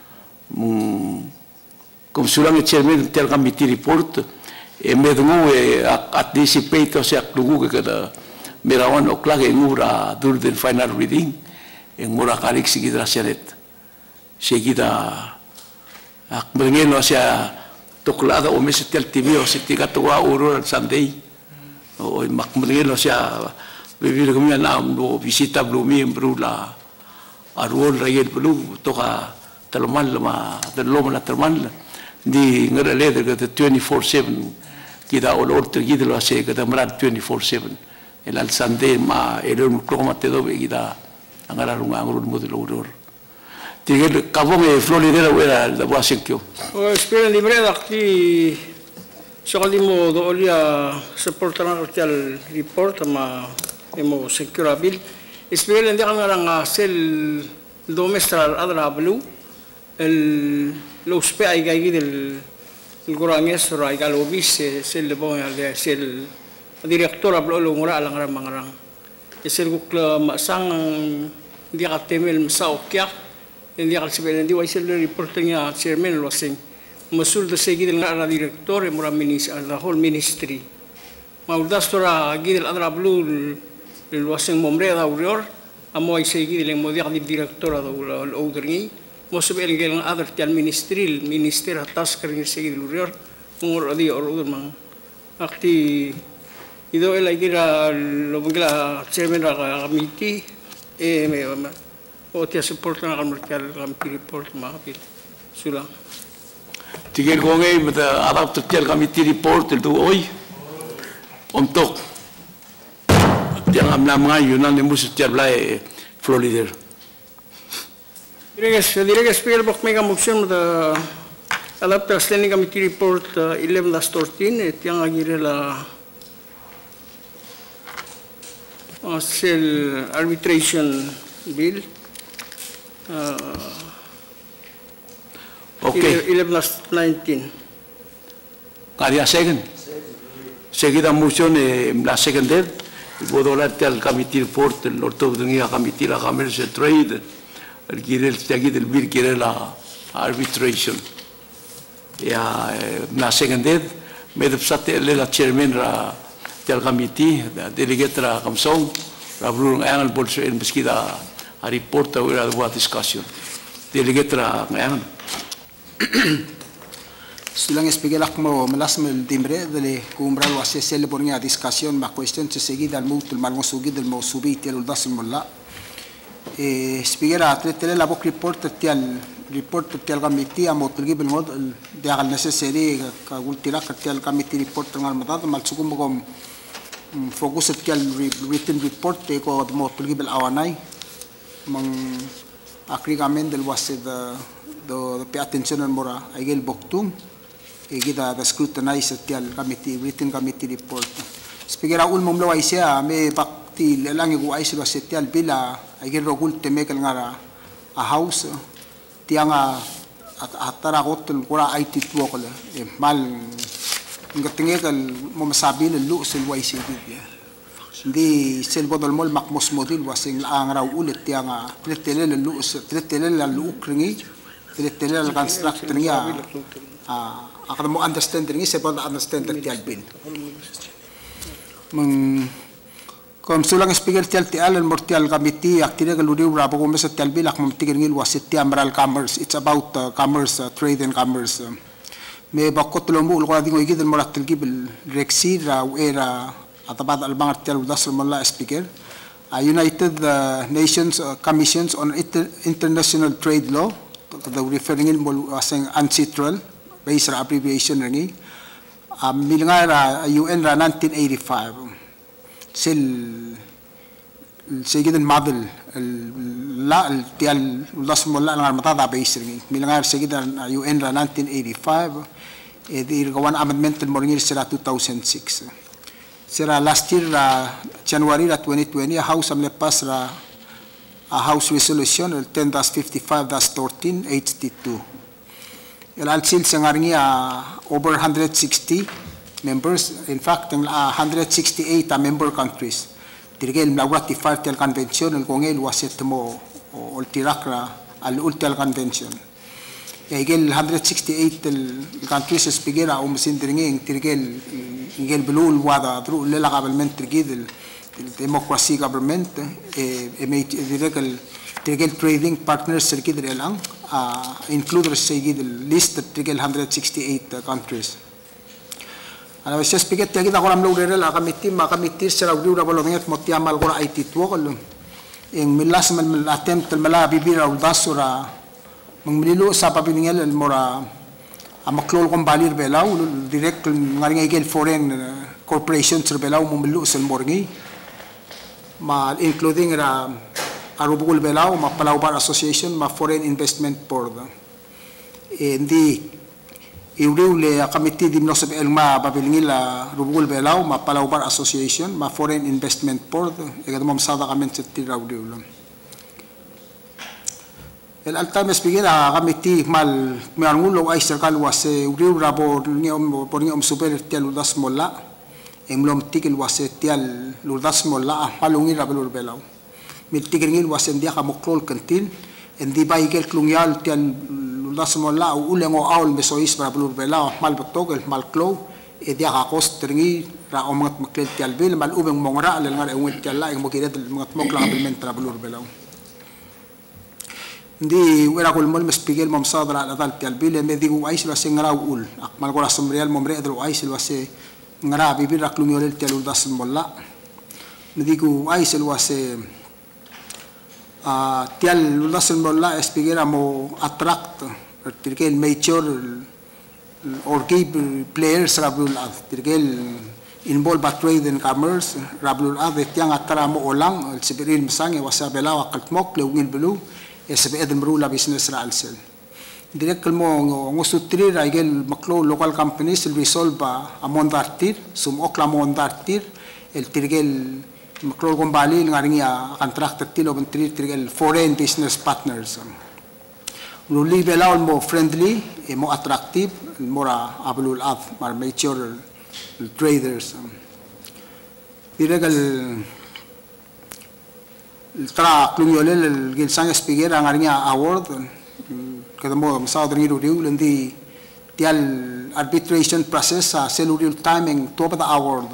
comme sulang chairman tel committee report medungu anticipate sa klugu kada merawan oklag ngura dur den final reading ngura kalik sigida senet sigida ak mengeno sa toklada o mes tel tv o sitika to uro sunday o mak mengeno sa bibir kami na no visita blumi brula arwol rayel blu toka talomal ma dalom na termal di ngara leder kada 24/7 kita olor tergida lo ase kada marad 24/7 el al sande ma elon kromate do kita angara runga ngurun modelo uror tigel kabong florida wera da wasingkyo o espera libre dakti sokalimo do olia supportana artial report ma emo securabil espera ndi nga sel domestral adra blu el lo spea i gagi del Guranges rai galobis sel bon ya sel director ablo lo ngora lang mangarang sel guk masang dia katemel masa okya Hindi akal sabihin, hindi wais sila report niya chairman wasing masul da segi del ngara director mura the whole ministry. Maudas tora gidel adra blue el wasing momre da urior amo ay segi del modia di director da oderngi mo sabihin gel other tial ministry minister atas kering segi del urior ngor di or mang akti ido el gira lo bugla chairman da committee o tia support na kamertial report makapil sulang. Tigil ko ngayon, adap tial committee report ito oy untuk tiang amlam ngayon na nimus tial blay floor leader. Direct speaker bok mega motion the adap standing committee report 11/14 tiang agire la cell arbitration bill. Okay. 11/19. Kaya second. Seguida motion la second dead. Bodolat al committee report el ortodoxia committee la commercial trade el quiere el tagi del bill quiere la arbitration. Ya la second dead me depsate la chairman del committee delegate la commission la brun angal bolso en meskida a report o era buat discussion. Delegate la angal Silang speaker akmo malas mel timbre dele kumbral wase sel pornya discussion ma question se seguida al mutul mal mosugi del mosubiti al das molla speaker atletele la bok report tial committee amot gibel mod de al necessary ka gultira ka tial committee report ngal matat mal sukum kom focus tial written report te ko mod gibel awanai mang agreement del wase the pay attention and mora agel boktung gida the scrutinize tial committee written committee report speaker ul momlo aisia me bakti lang gu aislo setial bila agel rogul temekel ngara a house tianga atara gotul kura IT tuokle mal ngatingekal mo masabil lu sel waisi di sel bodol mol makmos modil wasing ang raw ulit tianga tretele la lu kringi tretele la construct niya akan mo understand ringi se bod understand tial bin kom sulang speaker tial tial mortial committee aktire galuriu rabo ko mesa tial bilak mom tigirngil wasit tiamral commerce it's about commerce trade and commerce me bakot lo mo ko dingo igid morat tilgib rexi ra era atabad albangar tial dasal molla speaker United Nations Commissions on International Trade Law the referring in wasing UNCITRAL base abbreviation ringi milnga UN ra 1985 sel segiden model la tial las molla ngar mata base ringi milnga segiden UN ra 1985 the one amendment moringil sera 2006 sera last year January 2020 house am lepas ra a house resolution 10-55-14 HD2 el alsil sangarngi over 160 members in fact 168 member countries dirgel na ratified tel convention el kongel waset mo ol tirakra al ultel convention egel 168 el countries spigera sin dirnging dirgel ingel blul wada dru lela government dirgel democracy government dirgel trading partners circuit relang include the list dirgel 168 countries ana wis speaker tagi da kolam lo rela committee sera uriu ra bolonget motiamal gora IT tuokol ing milas mal attempt mala bibira udasura mangmililo sa papiningel mora amaklol kom balir belaw direct ngaring egel foreign corporations belaw mumilo sel morngi ma including ra arubul belaw ma Palaubar Association ma Foreign Investment Board hindi iuriule committee dimnosab elma babilingil rubul belaw ma Palaubar Association ma Foreign Investment Board egadmom sada kamen setira uriulon el altam speaker committee mal meangulo ay circle was uriul rabo niom super tial das molla emlom tikil was tial ludas molla malungi rabul belaw mit tigringil was ndia ka moklol kantin Hindi ba igel klungyal tial ludas mo la uleng o aul mesois para blur bela mal betogel mal klo dia ka kost tringi ra omat maklel tial bil mal ubeng mongra le ngar ewil tial la mo kiret mat mokla bil tra blur bela Ndi wera kul mol mespigel mom sadra la dal tial bil me digu ais la sengra ul mal gora somreal mom re dro ais la se ngara bibir ra klungyol tial ludas mo la me digu ais la se tial ludas molla espigera mo attract tirkel major or key players rabul tirkel involved by trade and commerce rabul tiang atara mo olang sibiril misang wasa belawa kaltmok lewil belu esbe edem rula business ra alsel direct mo ngosutri raigel maklo local companies resolve amon dartir sum okla mon dartir el tirkel Macro Gombali ngaring ya contractor tilo bentri tirgel foreign business partners. Luli belaw mo friendly, mo attractive, mora abulul af mar major traders. Tirgel tra klungyolel gil sang speaker ngaring ya award kadamo sa dringiru riu lendi tial arbitration process sa selurial timing to the award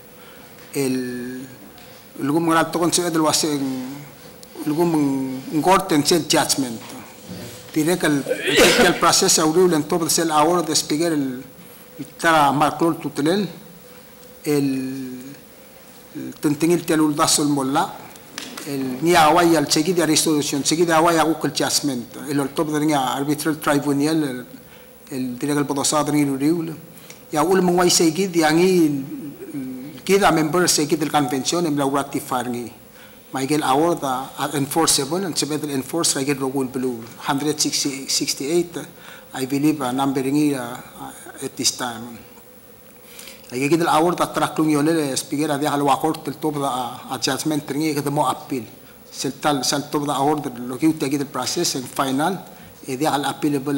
Lugum ngarato kon sa edel waseng lugum court and said judgment. Tirekal process awriu len top sel hour the speaker el tara marcol tutelel el tentingil telul dasul molla el nia away al seguida resolution seguida away aguk judgment el top the nia arbitral tribunal el tirekal podosad ni riu ya ul mongwai seguid yangi Kita member sekit del convention em la ratifier ni Michael award enforceable and sebetulnya enforce raigel rogul blue 168 I believe numbering at this time ay gidel award attraklung yole speaker dia hal wakort del top da judgment ringi ke mo appeal sel top da award lo ki utagi del process and final dia hal appealable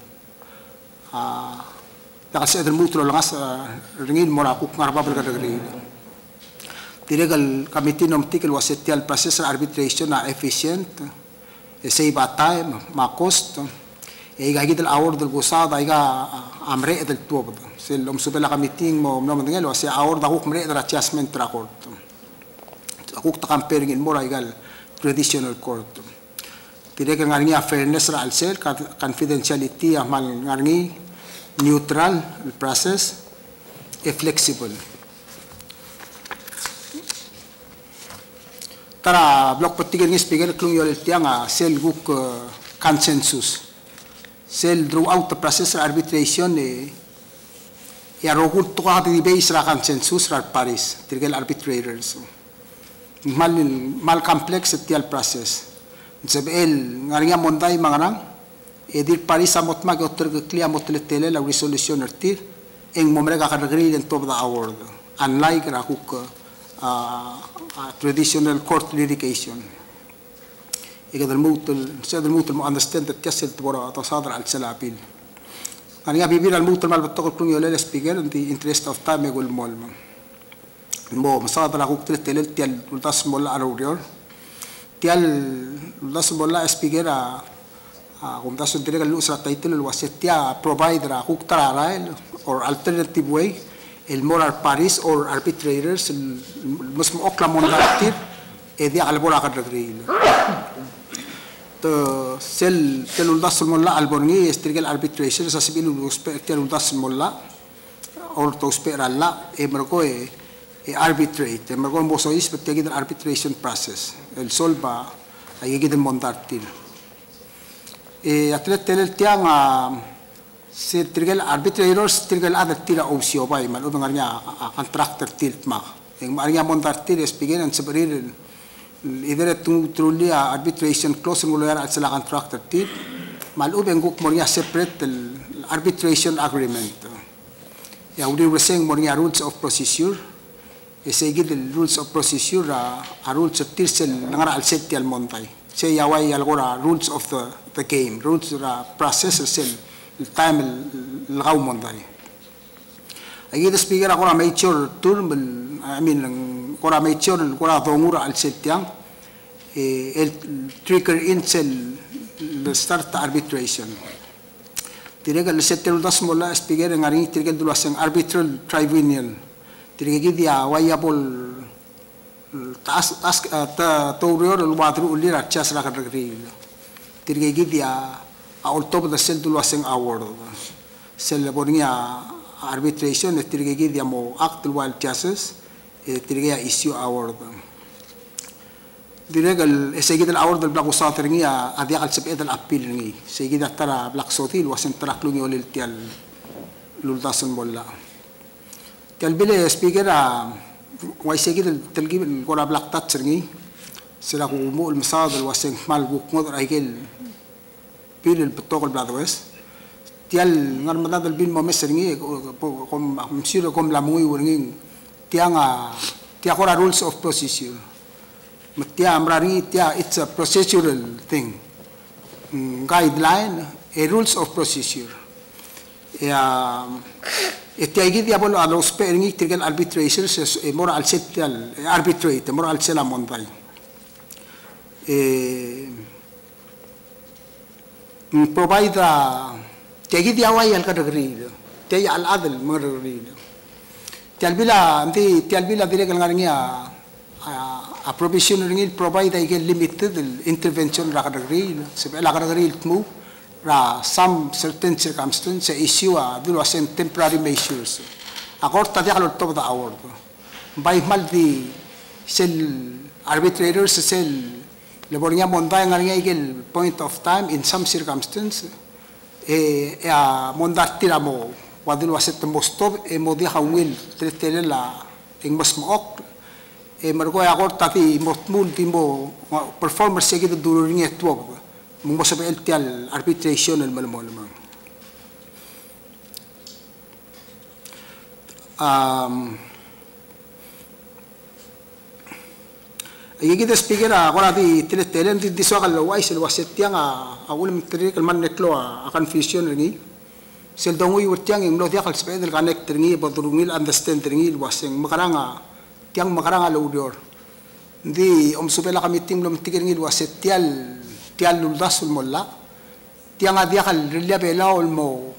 kasi edel mutro langas ringin mora kuk ngarbabel kadagri Tiregal committee nomtikel wasetial process arbitration na efficient save time ma cost gagidel award del gusada amre del tuob sel subela committee mo nomdengel wase award akuk mre del adjustment record akuk ta comparing mora igal traditional court Tiregal ngarngi fairness ra alsel confidentiality amal ngarngi neutral process flexible tara block patigan ni speaker klung yol tiang sel guk consensus sel throughout the process arbitration ya rogut to ka di base ra consensus ra paris tirgel arbitrators mal complex tial process sebel ngaringa monday manganang edir paris amot mag otter clear motletele la resolution ertir eng momre ka kadagri den top the award unlike ra hook traditional court litigation ikadal mutul mo understand that kasel tbora tasadra al salabil ani bibir al mutul mal batokol kung yole speaker in the interest of time egol mol mo masadra hook tletele tial ultas mol arurior tial ultas mol speaker kung taso direct lusra title wasetia provider hook tararael or alternative way el moral paris or arbitrators mas mo oklamon active dia albora kadagri to sel teluldas molla alborni strigal arbitration sa sibil teluldas molla or to speralla mergo arbitrate mergo mo so is petegid arbitration process el solva ayigid mondartil atlet telel tiang se trigel arbitrators trigel ada tira opsio bai mal ubengarnya contractor tilt ma yang maria montartir speaker and seberir idere truly arbitration clause ngular at sala contractor tilt mal ubenguk moria separate arbitration agreement ya udi reseng moria rules of procedure esegid rules of procedure rules tirsel ngara al setial montai se yawai algora rules of the game rules process sel time الغاو monday اجي speaker agora major turm I mean agora major agora dongura al setiang el trigger in sel start arbitration. Tirigal settle das mola speaker ngari tirigal dulaseng arbitral tribunal. Tirigal dia viable task tawrior alwadru ulir achas la kadagri. Tirigal dia all top the sel dulaseng award. Sel bornia arbitration tirigal dia mo act wild chances tirigal issue award. Diregal seguida el award del black usater ngi adia al sebed el appeal ngi seguida tara black sotil wasen tarak lungi olil tial luldasun bolla tial bile speaker wa seguida telgi el gora black tat ngi sila ku mu el misad el wasen mal gu ngod raigel bil el betokol black west tial ngar madad el bil mo meser ngi kom msiro kom la muy ngi tianga tia gora rules of procedure. Tia amrari tia it's a procedural thing, guideline, a rules of procedure. Tia gidi abolo alo sparing itigal arbitration se mora al setial arbitrate mora al sela montai. Provide tia gidi awai al kadagri tia al adel morri. Tia albila diregal ngaringia a provision ringil provide a limited intervention rakadagri sebe lakadagri tmu ra some certain circumstance issue a duasen temporary measures akorta dia kalot to the award by maldi sel arbitrators sel lebornya monda ngaringa igel point of time in some circumstance monda tiramo wadil waset mostob modia hawil tretelela ing masmook margo agor tati motmul timbo performance seguido during it work mo sabe el tial arbitration el malmol ayigid speaker agora di telen di sogal wais el wasetiang awul mitri el man neklo a confusion ngi sel dongoy wutiang imlo dia kal spedel connect ngi bodrungil understand ngi waseng makaranga tiang makarang alaudior di supela kami tim lom tigir ngil waset tial luldas molla tiang adia kal rilia bela olmo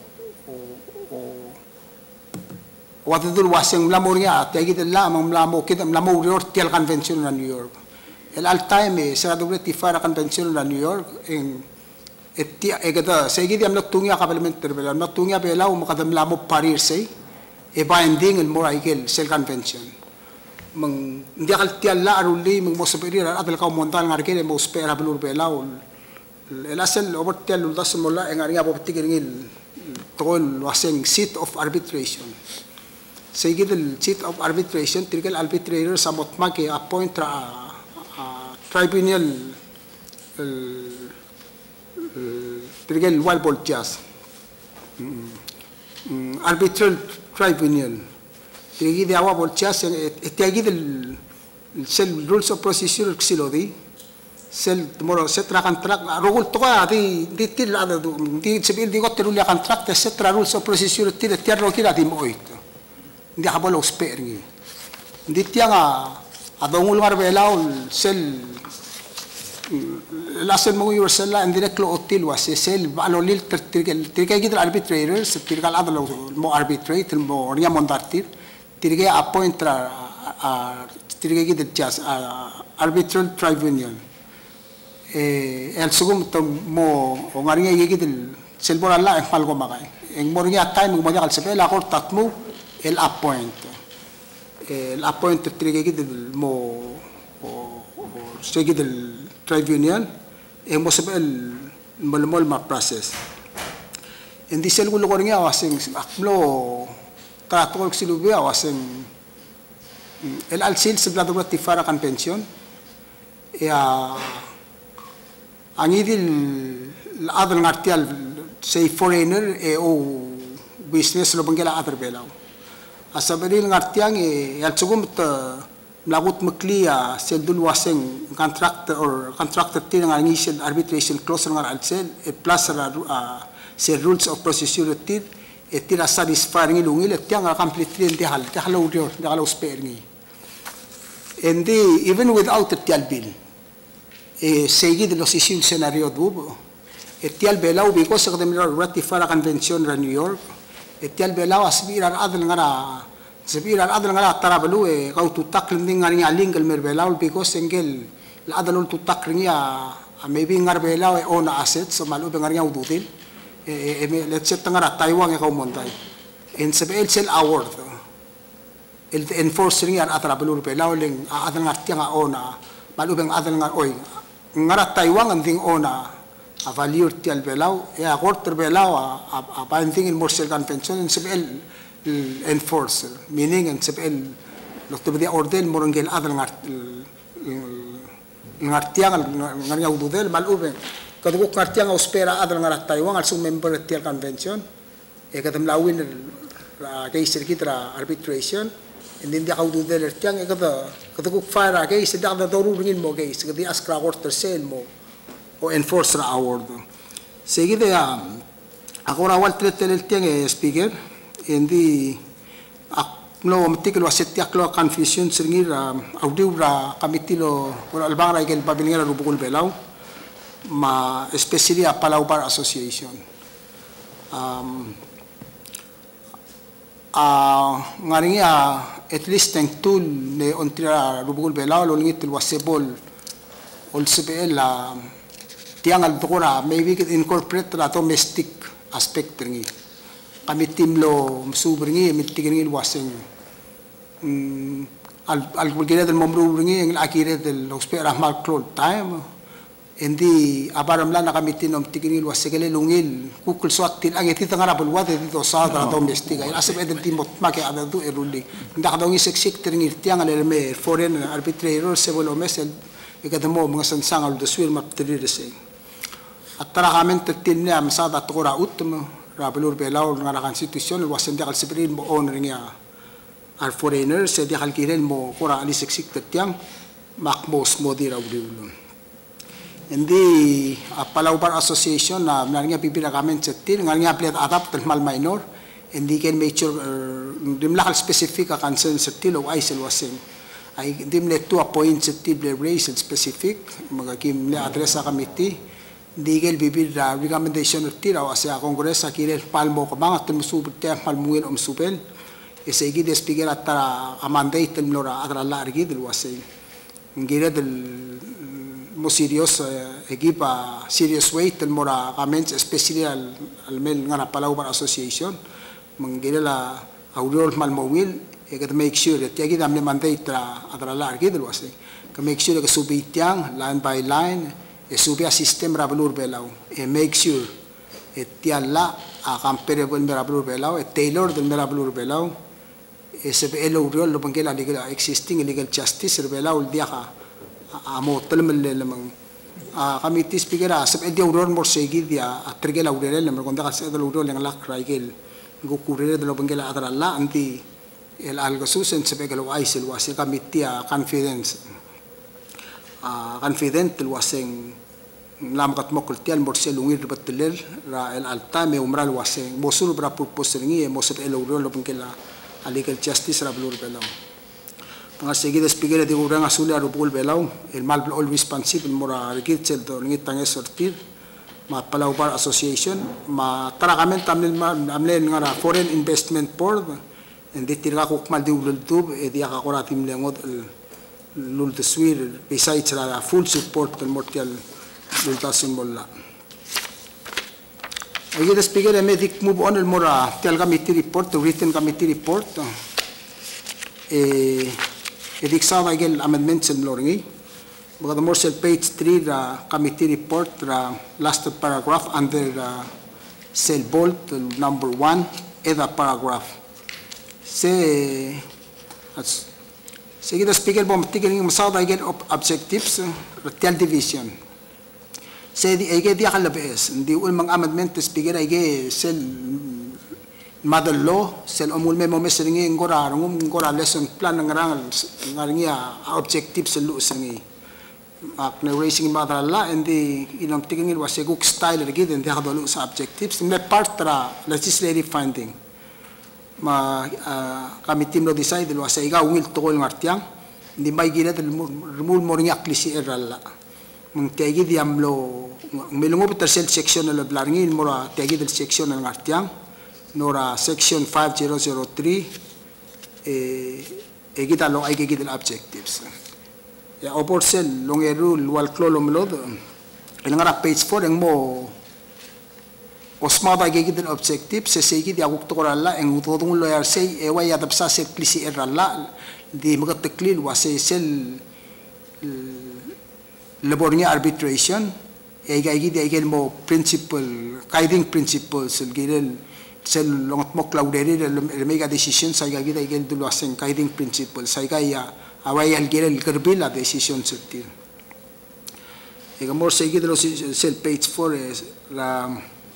wadul waseng lamornya tiagi de la mam lamo kita lamorior tial convention na New York el al time sa doble tifara convention na New York en etia egada segi diam lotungia kabelment terbela lotungia bela o makadam lamo parir sei binding el moraigel sel convention mang dia kal tial la aruli mang mo superior abel ka montal ngarke mo spera belur belaul el asel over tial luldas molla engaringa bo tigir ngil tol waseng seat of arbitration seguid el seat of arbitration trigal arbitrator samot ma ke appoint tribunal trigal wal bolchas arbitral tribunal tigi de agua bolchas tigi del sel rules of procedure xilodi sel moro setra contract rogul toka di til ada di sebil di gotter ulia contract setra rules of procedure til tierro kira di moit di habolo spergi di tianga adongul marbelaul sel la sel mo yorsella en directlo hotel was sel valolil tirga gidal arbitrators tirga adlo mo arbitrate mo ria mondartir tirge appoint tirge gidal jas arbitral tribunal el sugum to mo ngaringa gidal selbora la en falgo magay en moringa time mo dial sepela kor tatmu el appoint tirge gidal mo segidal tribunal mo sebel malmol ma process en disel gulo ngoringa wasing aklo tratol silubia waseng el alsil sebla do tifara kan pension angidil adal ngartial say foreigner o business lo bangela other belaw asaberil ngartiang al sugum lagut maklia seldul waseng contractor tin ngar initial arbitration clause ngar alsel plus se rules of procedure tin tira satisfying ilungil tiang completely in the halo dio the halo sparing and even without the tial bill seguid los issues scenario dubo etial belau because kadem ratify la convention ra New York etial belau asbira adal ngara sabira adal ngara tarabalu e kau tu taklinding ngari aling mer belau because engel la adal tu takringia maybe ngar belau e own assets so malu ngari ududil let's say ngara Taiwan e kau montai in sabel sel award el enforcing ar atrabalu belau ling adal ngartia nga ona malu adal ngar oi ngara Taiwan anding ona a value tial belau ya quarter belau a binding in morsel convention in sebel enforce meaning in sebel lo to be order morongel adal ngartiang ngari ududel malube kaduk ngartiang ospera adal ngar Taiwan also member tial convention e kadam lawin case kitra arbitration and then dia ududel tiang e kaduk fire case da doru ringin mo case kadi askra quarter sale mo o enforcer award seguida agora awal tretel tiang speaker endi no article wasetia klo confusion singir audio ra kamitilo ora albang ra igel pabilinga rubukul belau ma especially a Palau Bar Association ngaringi at least teng tool ne ontira rubukul belau lo ngit wasebol ol sebel tiang al dokora maybe incorporate la domestic aspect ringi kami tim lo subringi mitigringi waseng al bulgare del momru ringi ang akire del hospital mal close time endi abaram la kami tinom tigringi wasegele lungil kukul swaktil ang iti tangara bulwat dito sa domestic ay asep edel timot make ada du eruli ndak dongi seksik ringi tiang al me foreign arbitrator sebolo mesel ikadamo mga sansangal do swir maptiri at tarakamento tinnya masada tukura utmo rabelur belau ngara konstitusion wasen dia kalsibrin mo on ringia al foreigner se dia kalkiren mo kura ali seksik tiang makmos mo di rawulun endi a Palau Bar Association na nangya pipira kamen setin nganya plate adapt mal minor endi ken make sure dimlakal specific kan sen setil o aisel wasen ay dimle to a point setil race specific magagim le address sa committee digel bibir da recommendation tira o sa congress akire palmo ko mga tumusubot te palmuin supel ese gid speaker atara a mandate lora adra largi del wase ngire del mo serious equipa serious weight el mora comments especially al mel ngana Palau Bar Association mangire la aurol malmowil e que make sure that gid am le mandate adra largi del wase que make sure que subitiang line by line subia sistem rabelur belau make sure tialla a comparable rabelur belau tailor del rabelur belau SPL uriol lo pangela legal existing legal justice belau dia a motel lemang committee speaker SPL dia uriol morsegi dia atrigela uriol lemang konda sa del uriol yang lak raigel go kurere del pangela adralla anti el algo susen SPL aisel wasi committee confident waseng lam kat mokol tial morsel ungir batlel ra el altame umral waseng mosul bra purpose ngi mosep el uro lo pengela legal justice ra blur belau panga seguida speaker de urang asule aro bul belau el mal always responsible mora regitsel do ngi tange sortir ma Palau Bar Association ma tarakamento amlen ngara foreign investment board endi tirga ko mal de ulul tub e dia ka koratim lengot lul taswir besides la full support del mortial lul tasimbolla ay the speaker medic move on el mora tel committee report the written committee report edik sa bagel amendments en loringi baga morsel page 3 the committee report the last paragraph under cell bolt number 1 other paragraph say seguida speaker bom tigering masada again objectives retial division say di ege dia kalabes di ulmang amendment speaker ege sel mother law sel omul memo meseringi ngora lesson plan ngarangia objectives lu sengi ak na raising mother law and the inong tigering was a good style again and dia kadolu sa objectives me part tra legislative finding ma kami tim lo decide lo sa iga ungil tokol ngartiang di may gina del mul moring aklisi eralla Mengtegi diamlo melungo tercel section la blarngin mora tegi del section ng artiang nora section 5003 kita lo ay gigit objectives. Ya oporsel longeru wal klolomlod ngara page 4 ang mo osma ba gigit objectives se segi dia gukto koralla ang utodong lo yar sei ewa ya tapsa se klisi eralla di magateklil wa se sel labornya arbitration egil mo principle guiding principles gilel sel longot mo clauderi le mega decision sa egil dulo aseng guiding principles sa ya away al gilel kerbil la decision setil egamor seguido sel page 4 es la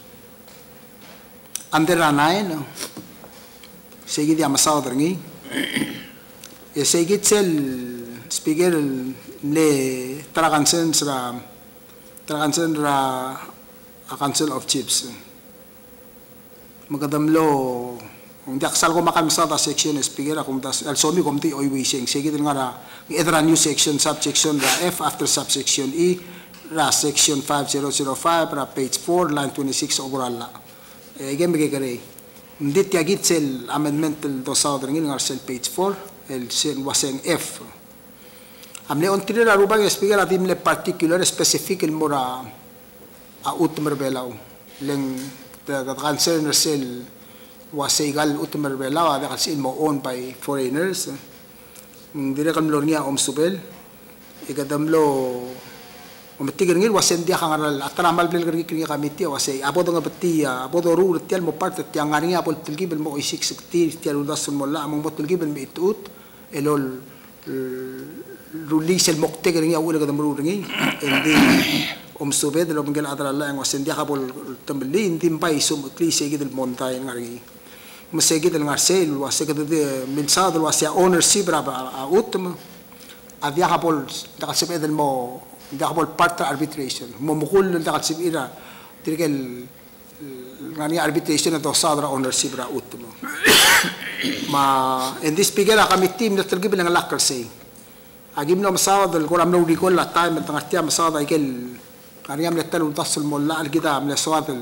under la 9 seguido amasado derngi e seguid sel speaker le tragansen ra a council of chiefs magadamlo ang jaksal ko makamsa ta section speaker akum tas alsomi komti oi wising sige nga ra edra new section subsection ra F after subsection E ra section 5005 ra page 4 line 26 overall again bigay ndit yagit sel amendment do southern nga sel page 4 el sel waseng F amne on tira rubang speaker atim le particular specific el mora a utmerbelaw leng the concern sel was egal utmerbelaw da kasi mo owned by foreigners dire kam lornia subel igadamlo umtiger ngil wasen dia kangaral atramal bel kri committee wasay abodo nga bati abodo ru tial mo part tiang ngari apol tilgibel mo isik sekti tial udasun mo la among tilgibel mi itut elol release el mokte kering ya ula kadam ruringi indi subed lo mengel adra la ang wasen dia kapol tambeli indi pai sum klise gidel montay ngari masegi del ngarsel wase kadde minsado wase ownership raba utm adia kapol takasebe del mo dia kapol part arbitration mo mukul takal sibira tirkel ngani arbitration to sadra ownership ra utm ma in this bigger committee na tergibel ng lakar say agim no masawad el koram no rikol la time tang astia masawad ikel kariam le tal utasul molla al kitab le sawad el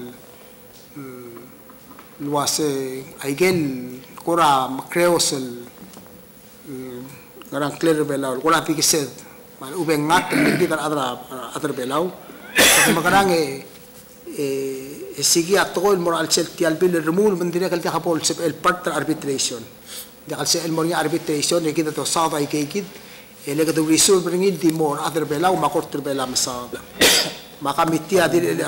luase ikel kora makreos el garang clear belaw kora pikised mal ubeng ngat el kitab adra belaw makarang sige atol moral sel tial bil remul mendire kal kapol sep el part arbitration dakal se el moria arbitration e kita to sawad ikekid ele que tu resolve ringil di more other bela o makorter bela masa makamiti adil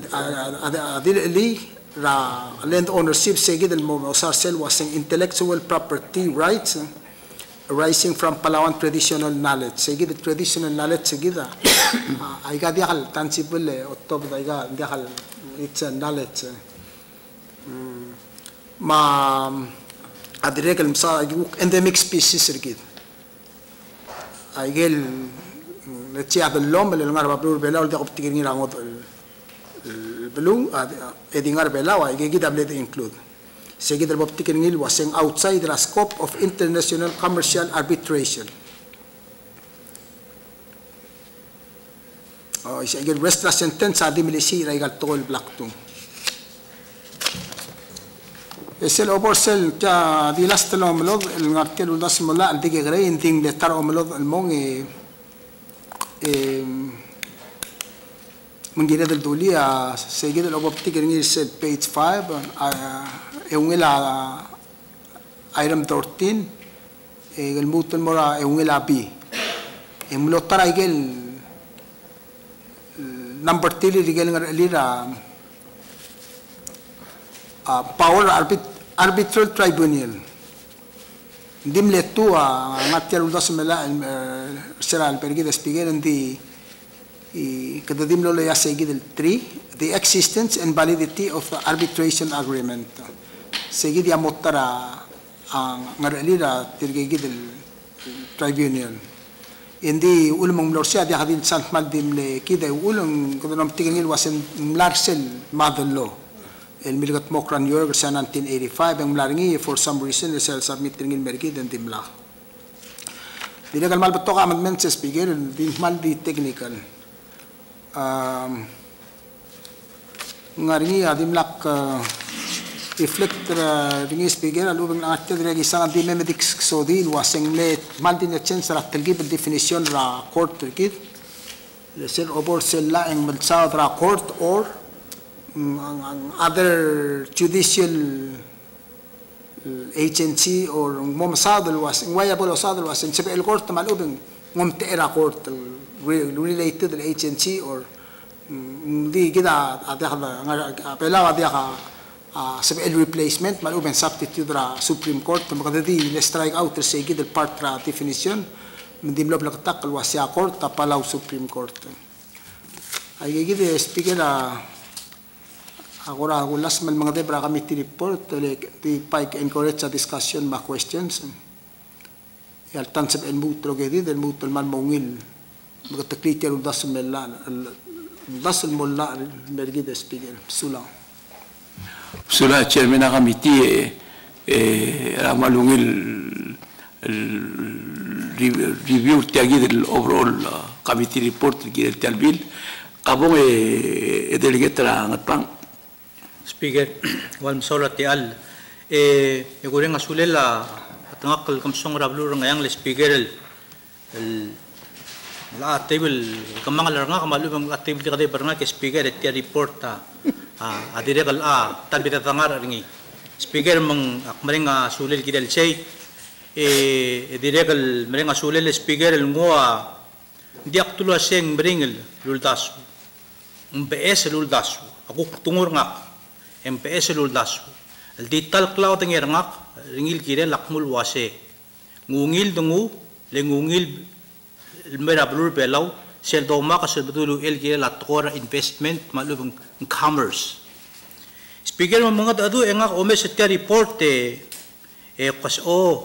li ra land ownership segid el mo usar sel was intellectual property rights arising from Palawan traditional knowledge segid traditional knowledge segida ay ga dial tangible ottob daiga dial it's a knowledge ma adire kel msa endemic species segid aigel lecia del lom le ngar babur bela ul takop tigir ngira ngot belum edingar bela wa ige gidam le include segi del bob tigir ngil waseng outside the scope of international commercial arbitration is agel restra sentence adi milisi raigal tol blaktung esel oborsel ta di last lomlog el ngartel udas mola al dige gre inting le tar omlog el mong mungire del dulia seguir el oboptik ni sel page 5 ungela item 13 el mutul mora ungela b emlo taraigel number 3 ligel ngar elira power arbitral tribunal dim letua ngatial udas mela seral pergi despiger ndi kada dim lo ya segi del 3 the existence and validity of the arbitration agreement segi dia motara ngarelira tirgegi del tribunal indi ulmong lorsia dia hadin sant mal dim le kida ulong kada nam tingil wasen mlarsel madallo el milgat mokran yorg sa 1985 ang mlaringi for some reason the sel submit ringin merki den dimla dile kal mal betok amendment ses speaker din mal di technical ngaringi adim lak reflect ringi speaker alubang arte diregi sang di memedics sodi waseng le maltin chance ra telgi definition ra court kit le sel obor sel la eng malsa ra court or other judicial agency or momasadal was wayable osadal was in el court malubang ngom tera court related to the agency or di kita ada apela dia sebagai replacement malubang substitute ra Supreme Court makada di strike out say kita part ra definition mendimlob la takal wasya court tapalau Supreme Court ay gidi speaker agora ulas mal mga debra committee report di pike encourage a discussion ma questions yal tansab en mutro gedi del mutro man mongil magtaklitir udas mella udas molla mergi de speaker sula chairman na committee ramalungil review tiagi del overall committee report gil talbil kabong delegate ra ngatpang Speaker, wal msola tial igureng asulela atangakal kamsong rablu ngayang le speaker la table kamangal nga kamalubang la table kada barnga ke speaker et report adiregal talbita tangar ringi speaker mang akmaringa sulel kidel say diregal maringa sulel speaker ngoa diak tulo seng bringel luldas mbes luldas aku tungur ngak MPS luldas el dital cloud ng erngak ringil kire lakmul wase ngungil dungu le ngungil merablur belaw sel doma ka sel bedulu el kire latkora investment malubang commerce speaker mga adu engak omes ka report kas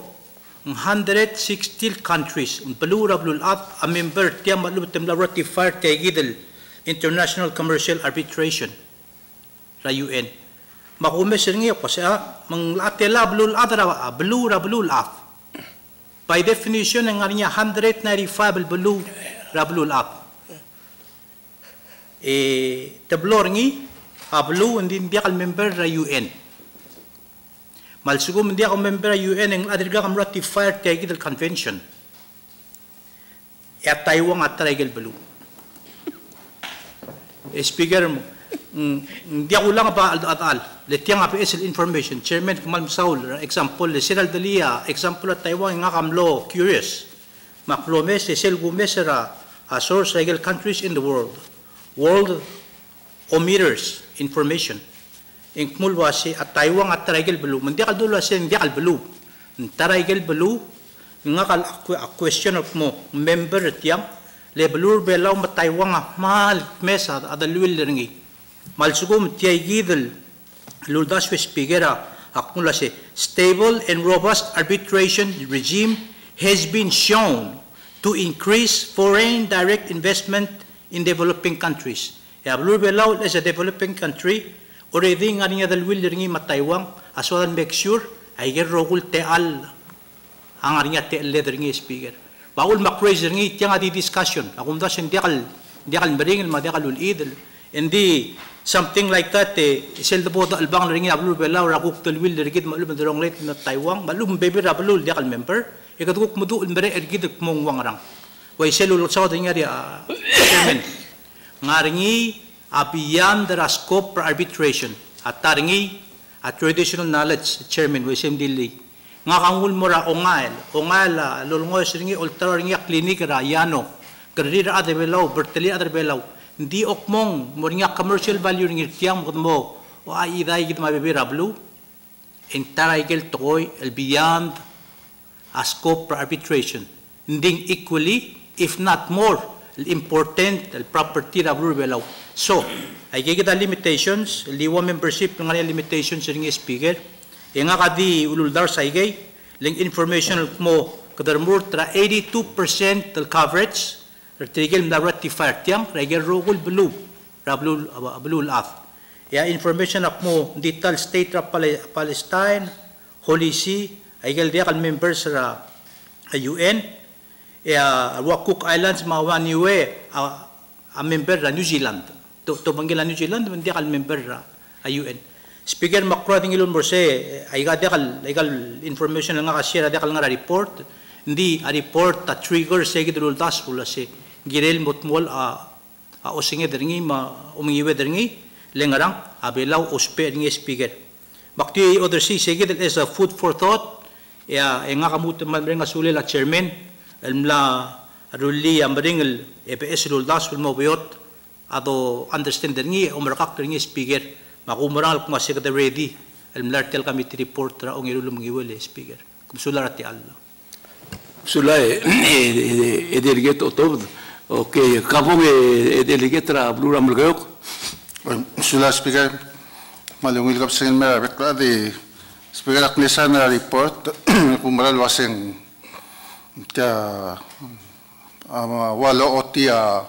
160 countries belura blul at a member tiam malub temla ratify tegidel international commercial arbitration ra UN makumes ringi ko sa mang atela blul adra blul af by definition ang arinya 195 blue rablul af tablo ringi blue hindi biakal member ra UN malsugum hindi ako member ra UN ang adirga kam ratify tegidel convention at Taiwan at Regular blue speaker di ako lang ba al letiyang APS information chairman Kamal Saul example le Siral Dalia example at Taiwan nga kamlo curious maklomes sel gumesera a source legal countries in the world ometers information in kumulwasi at Taiwan at Regular blue mandi ka dulo sen di kal blue Regular blue nga kal question of mo member tiyang le blue belaw mat Taiwan mal mesa adalwil ringi malsugum tiaygidel luldas spigera akmula se stable and robust arbitration regime has been shown to increase foreign direct investment in developing countries ya blue belaw as a developing country already nga niya dalwil ringi matayawang as well and make sure ay gerogul teal ang arinya teal ringi speaker baul makraise ringi tiang adi discussion akum da sen diakal maringil madakal ulidel hindi something like that sel debo albang ringi ablu belaw rakuk telwil rigid malum derong let na Taiwan malum baby rablu diakal member ikaduk mudu mere rigid mong wangrang way selul sa dinga dia chairman ngaringi beyond the scope for arbitration at taringi at traditional knowledge chairman way sem dili nga kangul mora ongail lolngos ringi ultra ringi klinik ra yano karira ade belaw berteli ade belaw di okmong moringa commercial value ring tiang mo o ai dai git ma bebe rablu entara igel toy el beyond a scope for arbitration nding equally if not more important el property rablu belaw so ay gigita limitations liwa membership ng limitations ring speaker nga kadi ululdar sa igay link information mo kadarmur tra 82% del coverage Retrigel na ratifier tiang regular rogul blue af ya information ak mo detail state of Palestine Holy See ay dia kan members ra UN ya Cook Islands mawaniwe a member ra New Zealand. To manggila New Zealand hindi kal member ra a UN. Speaker Macron ilon morse ay legal information nga ka-share ada kal nga report. Hindi a report ta trigger sige dulul tas pula se girel motmol a osinge deringi ma umingiwe deringi lengarang abelaw ospe deringi speaker. Bakti other si sige that is a food for thought. Ya nga kamut man nga suli la chairman la ruli amring EPS luldas will mobiyot ato understand deringi umarakak deringi speaker makumarang kung masig ready lartel committee report ra ong irulum ngiwele speaker kumsular ati Allah. Sula delegate otob okay kabong delegate ra blura mulgayok Sula speaker malungil kap singin mera bekla di speaker aknesan na report kumaral waseng ta walo otia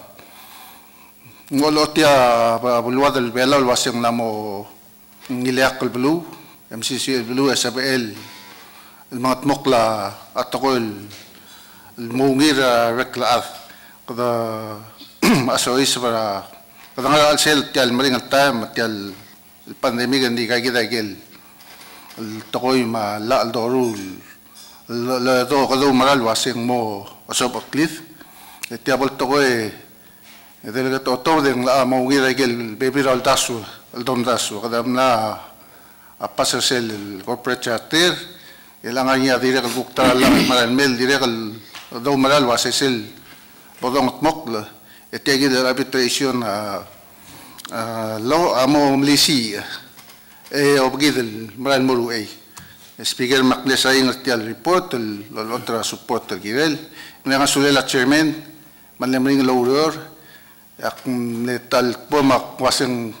bulwa del bela waseng namo ngiliak blue MCC blue SBL mga tmokla at ako mungir rekla kada asois para kada nga alsel tial maring time tial pandemic hindi kay kita gel takoy ma la aldorul la do kada maral waseng mo asop cliff tiabol takoy delegato otor deng la mungir gel bebiral dasu aldom dasu kada na apasar sel corporate charter ilangan niya direk al bukta lang maranmel direk al daw maral wasesil podong mokla etegi de arbitration law amo mlisi obgid el maran muru speaker makles ay ngartial report el otra support el girel nga sulela chairman manlemring lawyer ak netal po makwaseng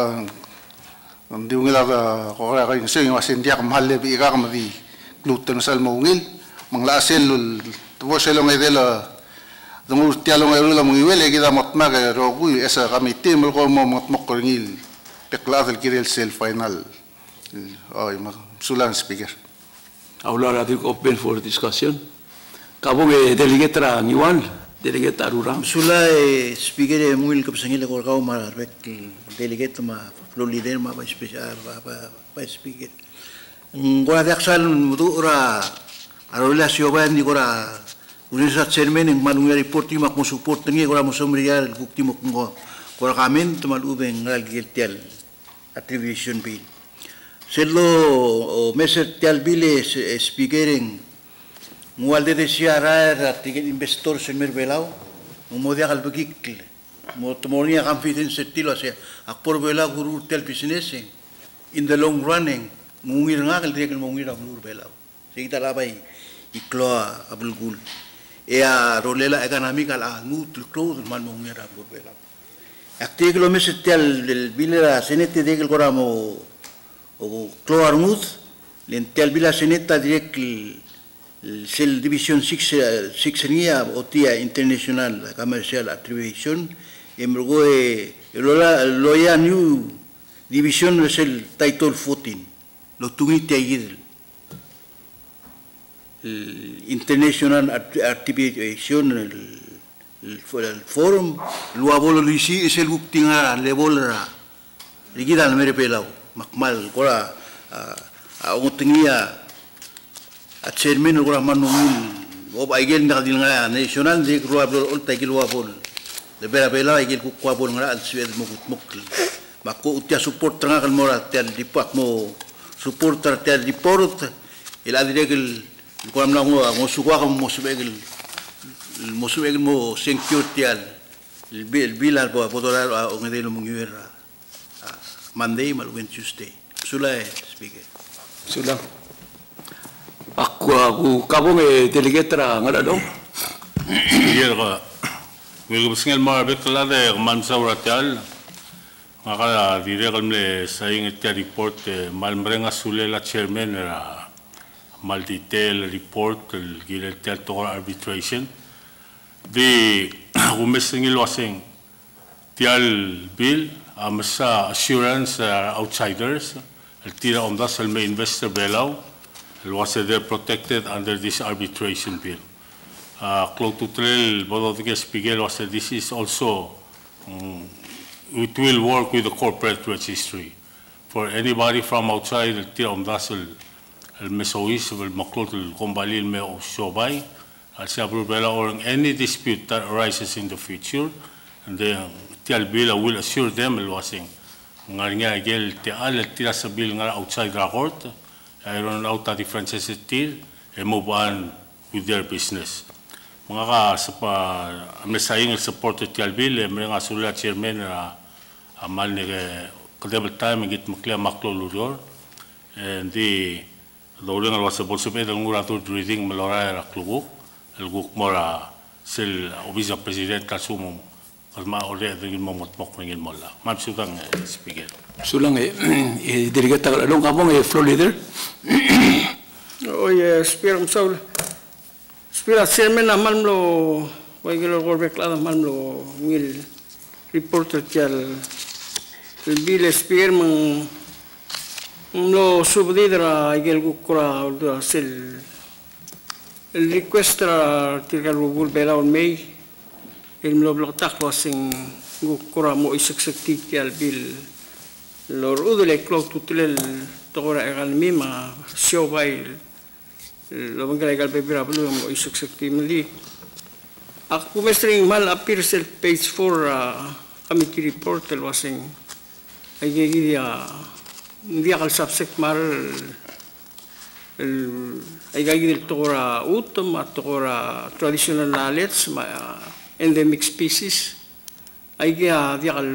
di ngila ko kaya sing wasen dia kamalle bi ka kamadi gluten sal mongil manglasel tuwo selong edela dungul tialong erula mongiwele kita motma ke rogu esa committee mo ko mo motmok ngil pekladel kirel sel final ay sulan speaker aula radio open for discussion kabong delegate ra niwan delegate arura sula speaker muil kapsangil ko ka umar bek delegate ma floor leader ma special pa speaker ngora daksal mudura arola sioban ni gora unisa chairman ng manunga report mak mo support ngi gora mo somriya bukti mo ko gora kamen tumal ubeng ngal giltial attribution bill sello meser tial bile speakering mualde de siara tigel investor semer belao mo dia kal bukik mo tomonia confidence tilo se akpor bela guru tel business in the long running mungir nga kal dia mungir abulur belao kita labai ikloa abulgul ea rolela economic ala nut close man mungir abulur belao akte kilometer tel del bilera senete de gel goramo o cloar mut len tel bila seneta direct sel division 6 nia otia international commercial attribution emrogo loya new division sel title 14 lo tungiti ayid international articulation el forum lo abolo lisi es el buktinga levolra ligida al mere pelao makmal kora ungutingia at chairman kora manungil ob aigel nakadil nga national de kro ablo ol tagil wabol de bela bela aigel ku kwabol nga al sued mukmuk mako utia support nga kal moral tel dipak mo supporter tel report el adiregel ko amna ngo suwa mo subegel mo security al bil al podolar o ngedelo mungiwera Monday mal Wednesday sula speaker sula aku kabong delegate ra ngala do speaker will single more bit la de man sauratal maka direct le saying it report mal mrenga sule la chairman ra mal detail report el gilel to arbitration the umesingil wasing tial bill amsa assurance outsiders el tira ondas el investor below el was they protected under this arbitration bill close to trail both of the speaker was this is also it will work with the corporate registry. For anybody from outside the Tiram Dassel, el Mesois, el Maklot, el Kombalil, me o Shobai, or any dispute that arises in the future, and the Tialbila will assure them el wasing. Ngaringa gel te al tira sabil nga outside the court, I run out the differences and move on with their business. Mga ka sa pa mesaying support Tialbil, mga sula chairman amal ni kadabal time git makla maklo lujor, and the uling al wasa bolso pe dang urato reading malora ra klubu, el guk mora sil obisa president kasumum kalma ore dingin momot mok ngin molla. Mabsutang speaker. Sulang delegata long abong floor leader. Oye, speaker Saul. Speaker chairman amal lo regular work amal lo will reporter tial el bill speaker mang lo subdidra igel gukura sil el request ra tirgal gugul bela on may el lo blotak wasing gukura mo isaksekti tial bill lor udele clock tutel togora egal mima show by lo bangala egal bebira blu mo isaksekti mali aku mestring mal appears el page 4 committee report el wasing ay dia kal subject mar ay gagil togora utom at togora traditional knowledge endemic species ay dia kal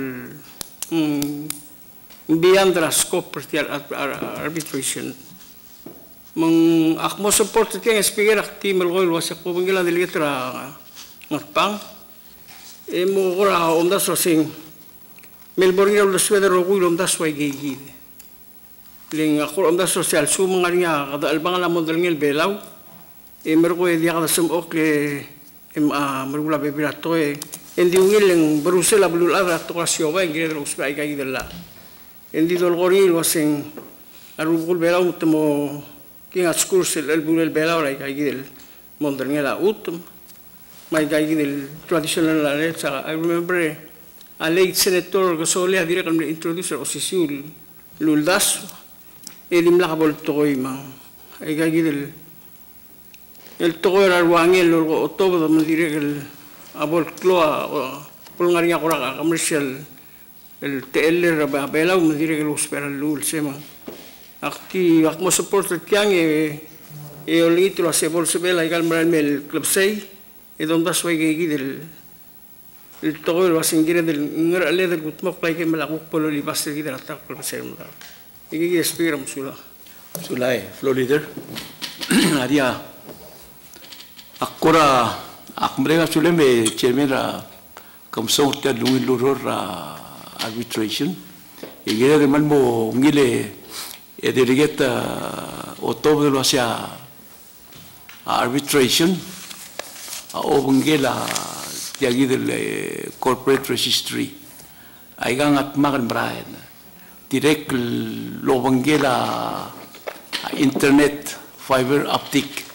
beyond the scope of arbitration mang akmo support tiang speaker akti malgoy wasak po bangila delegatra matpang mo ora omda sosing Melbourne lo sweder rogul omda sway gigi ling ako omda social sumangaria kada albang la model ngel belaw mergo dia kada sum okle mergula bebirato endi ungil ng Brussels abulul ara to kasyo ba ngir usbay gagi dela endi dol goril wasing arugul belaw temo king at school el bulel belaw ay gagi del model ngela utum may gagi del traditional la I remember a late senator Gasole a dire kami introduce o sisul luldas elim la kabol toy ma ay gagidel el toy arwangel lo otobo do dire el abol cloa pulngaria kora commercial el TL rabela mo dire el hospital lul sema akti akmo support tiang e olitro se bolse bela igal mel club 6 e donde soy gagidel el todo lo hacen quiere del le del gutmok play que me la guk polo li basta de la ta por ser mudar y que espera musula floor leader aria akora akmrega suleme chemera kamsong ta lungil luror arbitration y gira de malmo ngile e delegata otobo lo hacia arbitration o bungela yagi del corporate registry ay gangat magan brain direct lo bangela internet fiber optic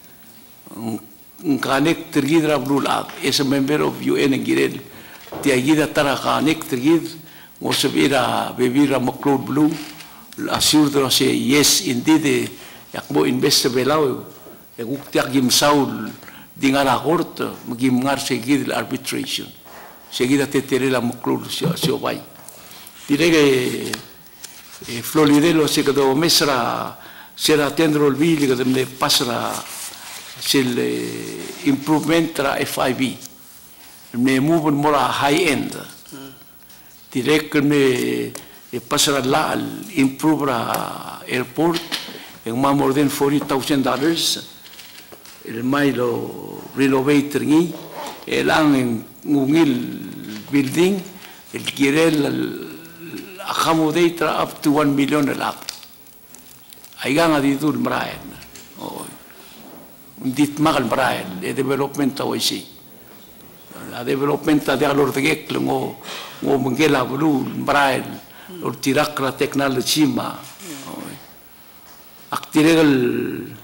connect tergidra blue lab is a member of UN girel tiagida tara connect tergid ngosabira bebira maklod blue assure the say yes indeed yakbo invest belaw eguktiak gimsaul dingala court magimngar seguir el arbitration seguida te tere la muklur sio vai direi che flolidelo se che do mesra sera tendro il bill che me passera sil improvement tra FIB me move more high end direi che me passera la improve airport en more than $40,000 el mailo renovator ngi elang ngungil building el kirel accommodate up to 1 million lap ayang aditul mraen dit magal mraen e development awisi la development de alor de ngo mengela bulu mraen or tirakra technology ma aktiregal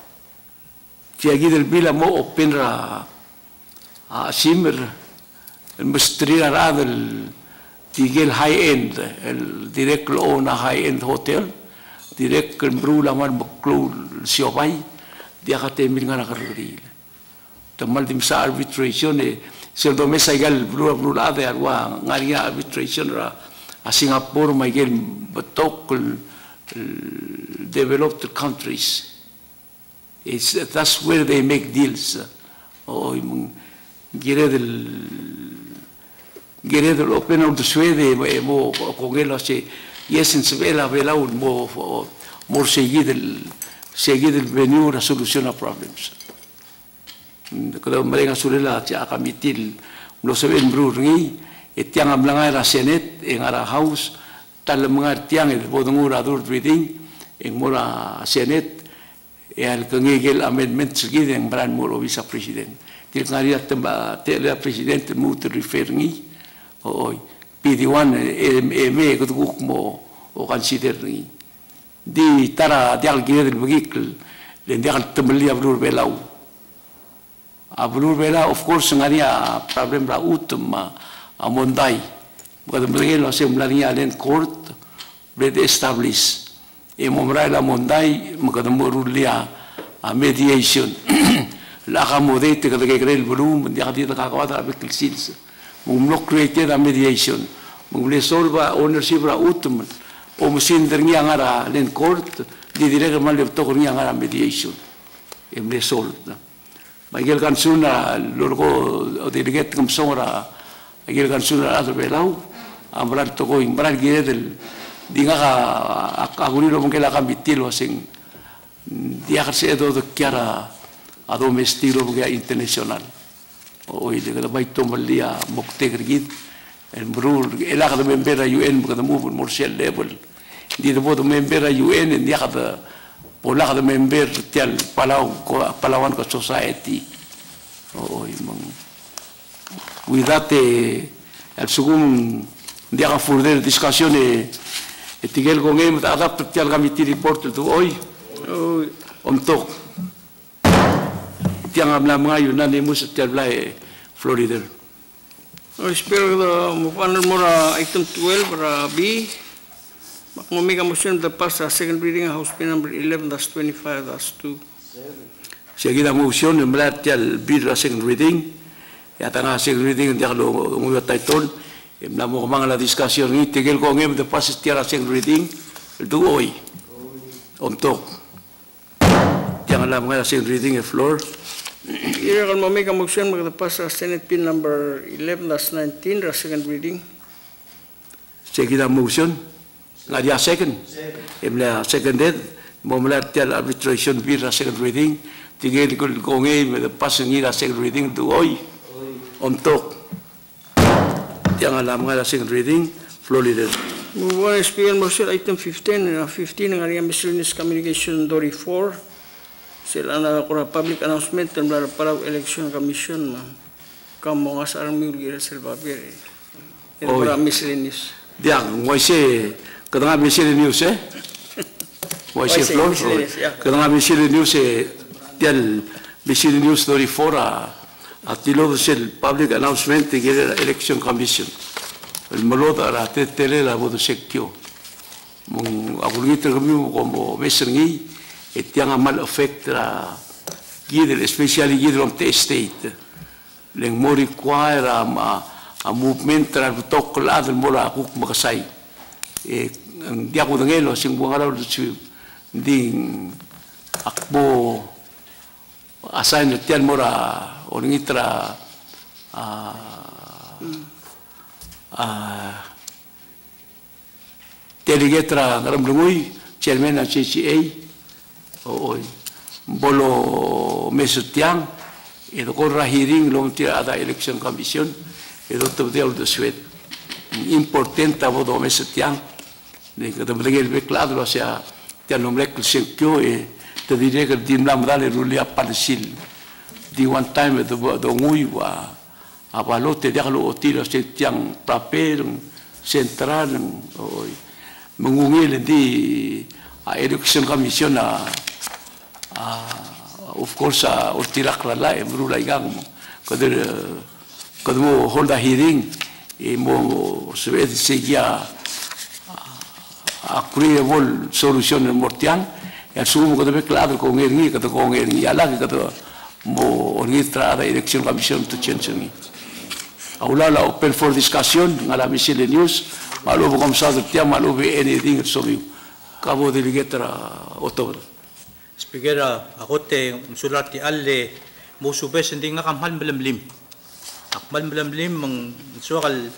tiagi del bila mo open ra simmer المسترير هذا تيجي الهاي اند الديريكت اون هاي اند هوتيل ديريكت المبرولا مال مكلول سيوباي دي اخته ميلغانا كرغريل تمال دي مسا arbitration سيلدو مسا يقال برولا هذا وا غاريا arbitration را سنغافورة ما يقال بتوك developed countries. That's where they make deals. Gerede l'opena de Suede mo con él hace yesens vela mo seguir el venir a solucionar problems. Kalau mereka sudah cak kami til lo seben brungi etiang amlanga era senet en ara house tal mengar tiang el bodongur adur breathing en mora senet el kengegel amendment segi en bran moro vice president til ngaria temba tele president mut referingi oi PD1 me kutuk mo o consider ni di tara dial gire del bagikl len dial tembeli abrur belau abrur bela of course ngaria problem ra utum amondai bukan mereka lo semblanya len court red establish momrai la mondai maka morulia a mediation la gamode te que el volumen de hadith ka kawata bekil sils mumlo create a mediation mumle solva ownership ra utum o musin dernya ngara len court di direct mal to ngara mediation emle solve Magil kan suna lorgo delegat kam sora magil kan suna ato belau amran to ko imbran gire del dinga ka aguri lo mongela kam bitilo sing dia kerse do kiara a domestilo mongela international o ile ka bai to malia mokte grigid el brur ela ka member UN ka move morsel level di do member UN dia ka pola ka member tial Palawan ko society mang cuidate al sugum dia ka further discussion tigel con em adapt tial committee report to hoy untuk tiang amla mga unanimous tial blay Florida espero mo paano mora item 12 para B We'll make a motion to pass a second reading of House Bill number 11-25-2. Seguida motion en verdad el bill a second reading. Ya tanga second reading dia lo nguya title. Na mo mang la discussion ni tigel ko ngem de pass tiara second reading. Do hoy. Untuk yang la mga second reading the floor. Here I'll make a motion to pass a Senate Bill number 11-19 a second reading. Seguida motion Ngadia second, emla seconded, momla tial arbitration bill a second reading, tigel ko ngay me the passing a second reading to hoy, untuk yang alam nga second reading, Florida. Move on, Speaker, motion item 15, 15 ng area miscellaneous communication Dory 4, sila na kura public announcement ng Palaw Election Commission, kamo nga sa arang miulgira sa Babir, kura miscellaneous. Diang, ngoise, kadang miscellaneous news ngoise floor, kadang miscellaneous news tial miscellaneous Dory 4 at tilo sel public announcement tigil election commission. El maloda ra tele la bodo sekyo. Mong agulita kami como mesengi etiang amal effect ra gidel especially gidel on the state. Leng mo require a movement ra tokla del mola kuk makasay. Dia ko ngelo sing buang araw ding akbo assign tian mora onitra delegetra ngaramlungui chairman ng CCA bolo mesutiang ito ko rahiring long tira ada election commission ito tabdial de suet importante abo do mesutiang de que también el claro o sea te nombre que se quio e te diré que dimlam dale rulia parcil di one time do ngui wa abalote dialo otilo se tiang papel central oi mengungil di election commission of course o tirak la embrula igang kader kada mo hold a hearing mo sebet segia agreeable solution ng mortian ya sumo kada be claro ko ngi ala kada mo oritra da election commission to change ni aulala open for discussion ngala misile news malo kom sa tia malo be anything so you kabo delegator October Speaker, ako te sulat ti alle mo subes hindi nga kamhal malamlim. Akmal malamlim ang suwakal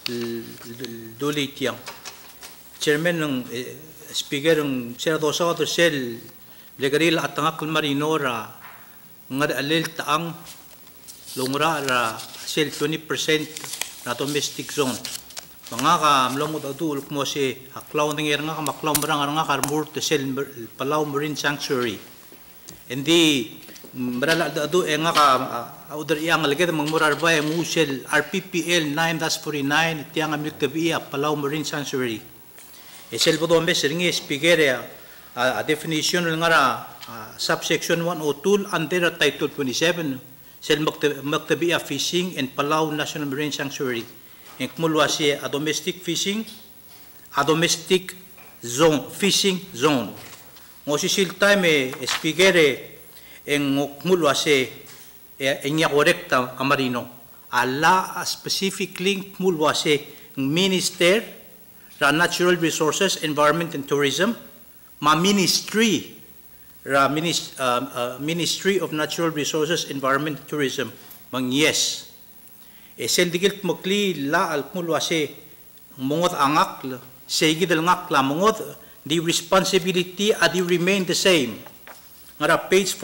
duli tiyang. Chairman ng Speaker ng Senado sa Sel legarila at tangakal marino ra nga alil taang lungra ra sel 20% na domestic zone. Mga ka mlamod adul mo si aklaw ng nga kamaklaw marang nga karmur te sel Palau Marine Sanctuary. Hindi marala adu nga ka order yang lagay mang murar ba ang usel RPPL 9-49 tiyang amik tabiya Palau Marine Sanctuary. Sel bodo mes ringi speaker a definition nga subsection 102 under title 27 sel magtabiya fishing and Palau National Marine Sanctuary. Ang kumulwa siya a domestic fishing, a domestic zone, fishing zone. Ngo si time speaker ang kumulwa siya niya korekta ang marino. Ala specifically kumulwa siya Minister ra Natural Resources, Environment and Tourism, Ministry ra Ministry of Natural Resources, Environment and Tourism, mang yes. Sendigil mukli la al kumulwa si mungod angak segi del ngak la mungod the responsibility adi remain the same. Ngara page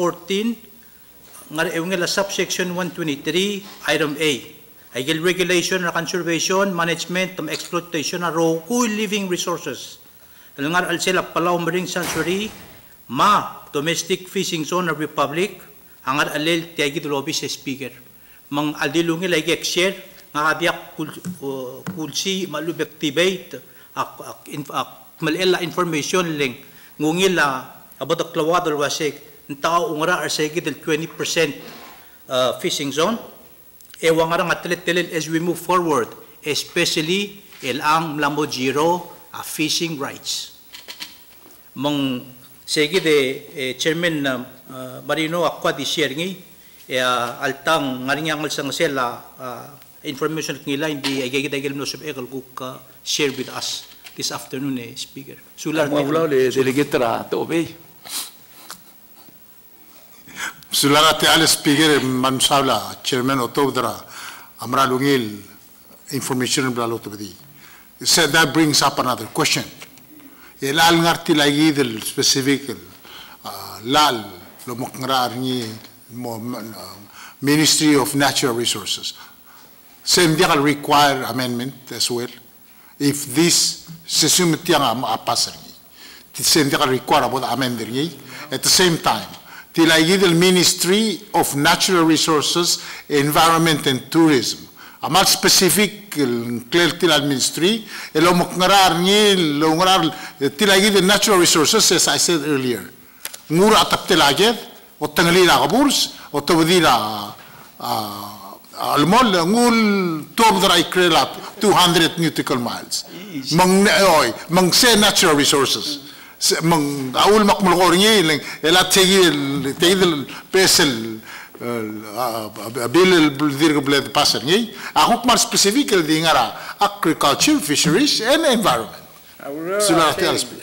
14 ngara evngela subsection 123 item A. Agil regulation na conservation management of exploitation na raw living resources. Ngar al sila Palau Marine Sanctuary domestic fishing zone of republic hangar alel tiagi lobby sa speaker. Mang aldilungi lagi share nga biyak kulsi malubek debate malela information ling ngungila about the klawador wasik tao ungara arsegi del 20% fishing zone wangara ngatelet as we move forward especially ang lambo zero fishing rights mang segi de chairman Marino akwa di share ngi altang ngaringang sang sela information nila hindi agigid no sub egal ko share with us this afternoon speaker sular mo le delegator to obey sular te al speaker man sabla chairman otobdra amra lungil information blalo to be said that brings up another question elal ngarti lagi del specific lal lo mokngra ni Ministry of Natural Resources. Same thing will require amendment as well. If this system passer, the same thing will require about amendment. At the same time, the Ministry of Natural Resources, Environment and Tourism. Amal specific clear tilal ministry, elo mokngarar ni lo ngarar tilagi the natural resources as I said earlier. Ngura atap tilaged o tangalila kaburs o tawdila almol ngul tobdra ikrela 200 nautical miles mang say natural resources mang awul makmul gorngi elat tegi pesel bil dir bled passer ngi akok mar specific di ngara agriculture fisheries and environment sulang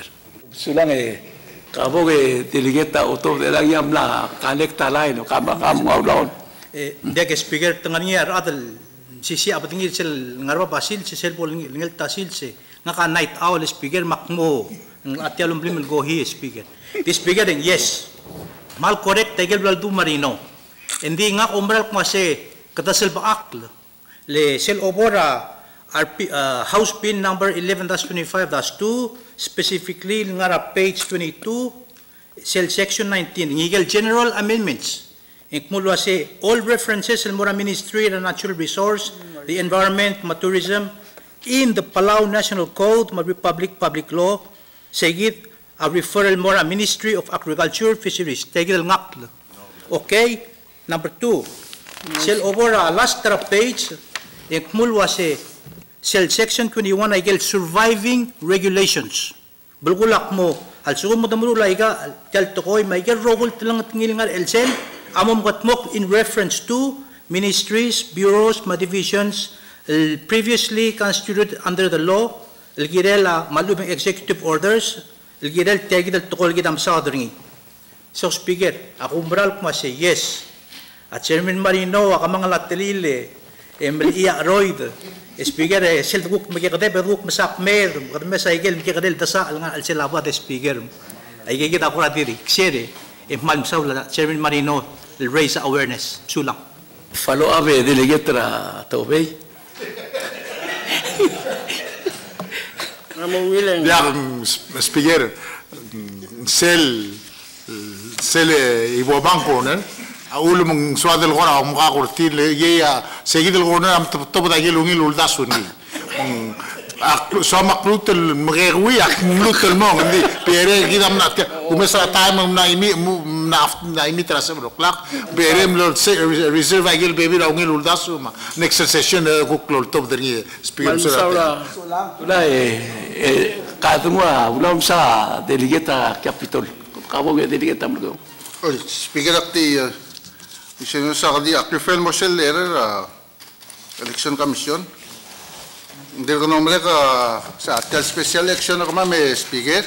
kaboge delegata oto de la yamla connecta line kama awlaon dek speaker tangania adal sisi abatingil sel ngarba basil sel bol ngel tasil se ngaka night owl speaker makmo atialum blim go hi speaker this speaker yes mal correct tegel bal du marino hindi nga umbral ko se katasel baak le sel obora House Pin number 11-25-2, specifically ngara page 22, cell section 19, ngigel general amendments. Incmulwa se all references in Mura Ministry of Natural Resource, the Environment, Tourism, in the Palau National Code, Republic Public Law, segit a referral Mura Ministry of Agriculture, Fisheries, tegil ngakl. Okay, number 2, cell over last page. Ekmul wase Cell Section 21 ay surviving regulations. Bulgulak mo al sugum mo damulu laiga tel tokoy may rogol tilang tingilingar elsel amom gatmok in reference to ministries, bureaus, divisions previously constituted under the law, ilgirela malubing executive orders, ilgirel tegidal tokol gidam sadringi. So speaker, ako umbral ko say yes. At Chairman Marino, ako mga latilile, Iya Royd, speaker, selguk magkakade, beruk masak mer, kadme sa igel, magkakadel dasa, alangan al silaba de speaker. Ay gigit ako ratiri, ksere, malm sa Chairman Marino, will raise awareness, sulang. Follow up, delegate ra tobey. Amo willing. Speaker, sel ibo banko ne aulo mong swadel gora mga kurtil ya segidel gona am topo da gelungi luldasun ni sama plutel mrewi ak plutel mo ndi pere gidam na umesa time na imi trasa bloklak berem lo reserve agil baby raungi luldasu ma next session kuklol top dari speaker sura ula kadumwa ulam sa delegate capital kabo ge delegate amlo speaker akti Sino sa kadi akrifel mo siya election commission. Hindi ko naman sa atel special election ako may speaker.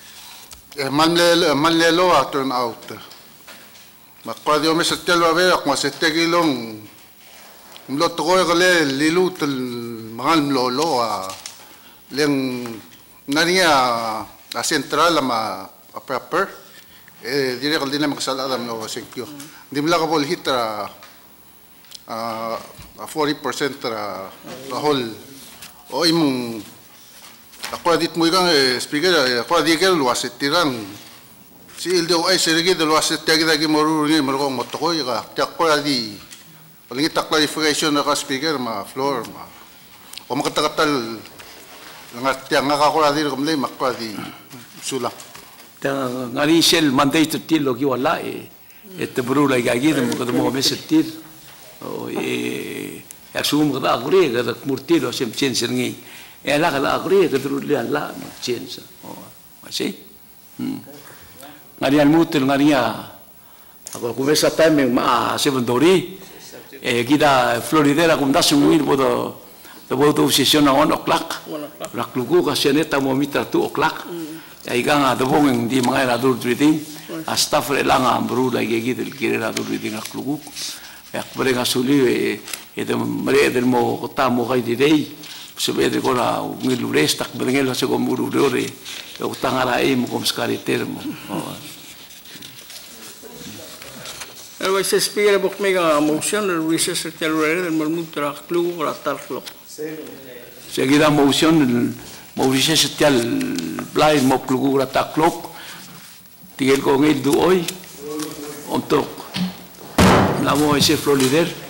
Manlelo turn out. Makpadi o may sa atel wabe ako masete kilong mlot ko kale lilut mga mlolo leng naniya central ama upper. Dire ko din na magsaladam no thank you. Di mo lang ka hit 40% whole o imong ako dit mo ikang speaker ako di ka luwasit tirang si ildo ay sergi de luwasit tagi dagi moruri morong motoko ka ako di paling ita clarification na ka speaker ma floor ma o makatakatal ngat yang ngakakura di ko mlay makwa di sula ngari sel mandai tu til logi wala et bru la gagi de mo mo mesetir o asum kada agri kada murti lo sem chen sengi ela kada agri kada ru la chen sa o masi ngari al mutel ngari ya ako kumesa time ma sevendori kita floridera kum dasungir bodo the bodo session 1 o'clock la klugu ka seneta mo mitra 2 o'clock ay ganga dobong di mga adult reading staff relanga bru lagi gitu kira adult reading aklugu yak mereka suli itu mereka mo kota mo kay didei sebede ko na ngilures tak berengel sa ko muru dore utang arai mo kom skari termo Vice Speaker bok mega motion recess terror and mulmutra klugu ratar klok seguida motion Mauricio setial blind mo klugu rata klok tigel ko ngil du oy untuk namo ese flow leader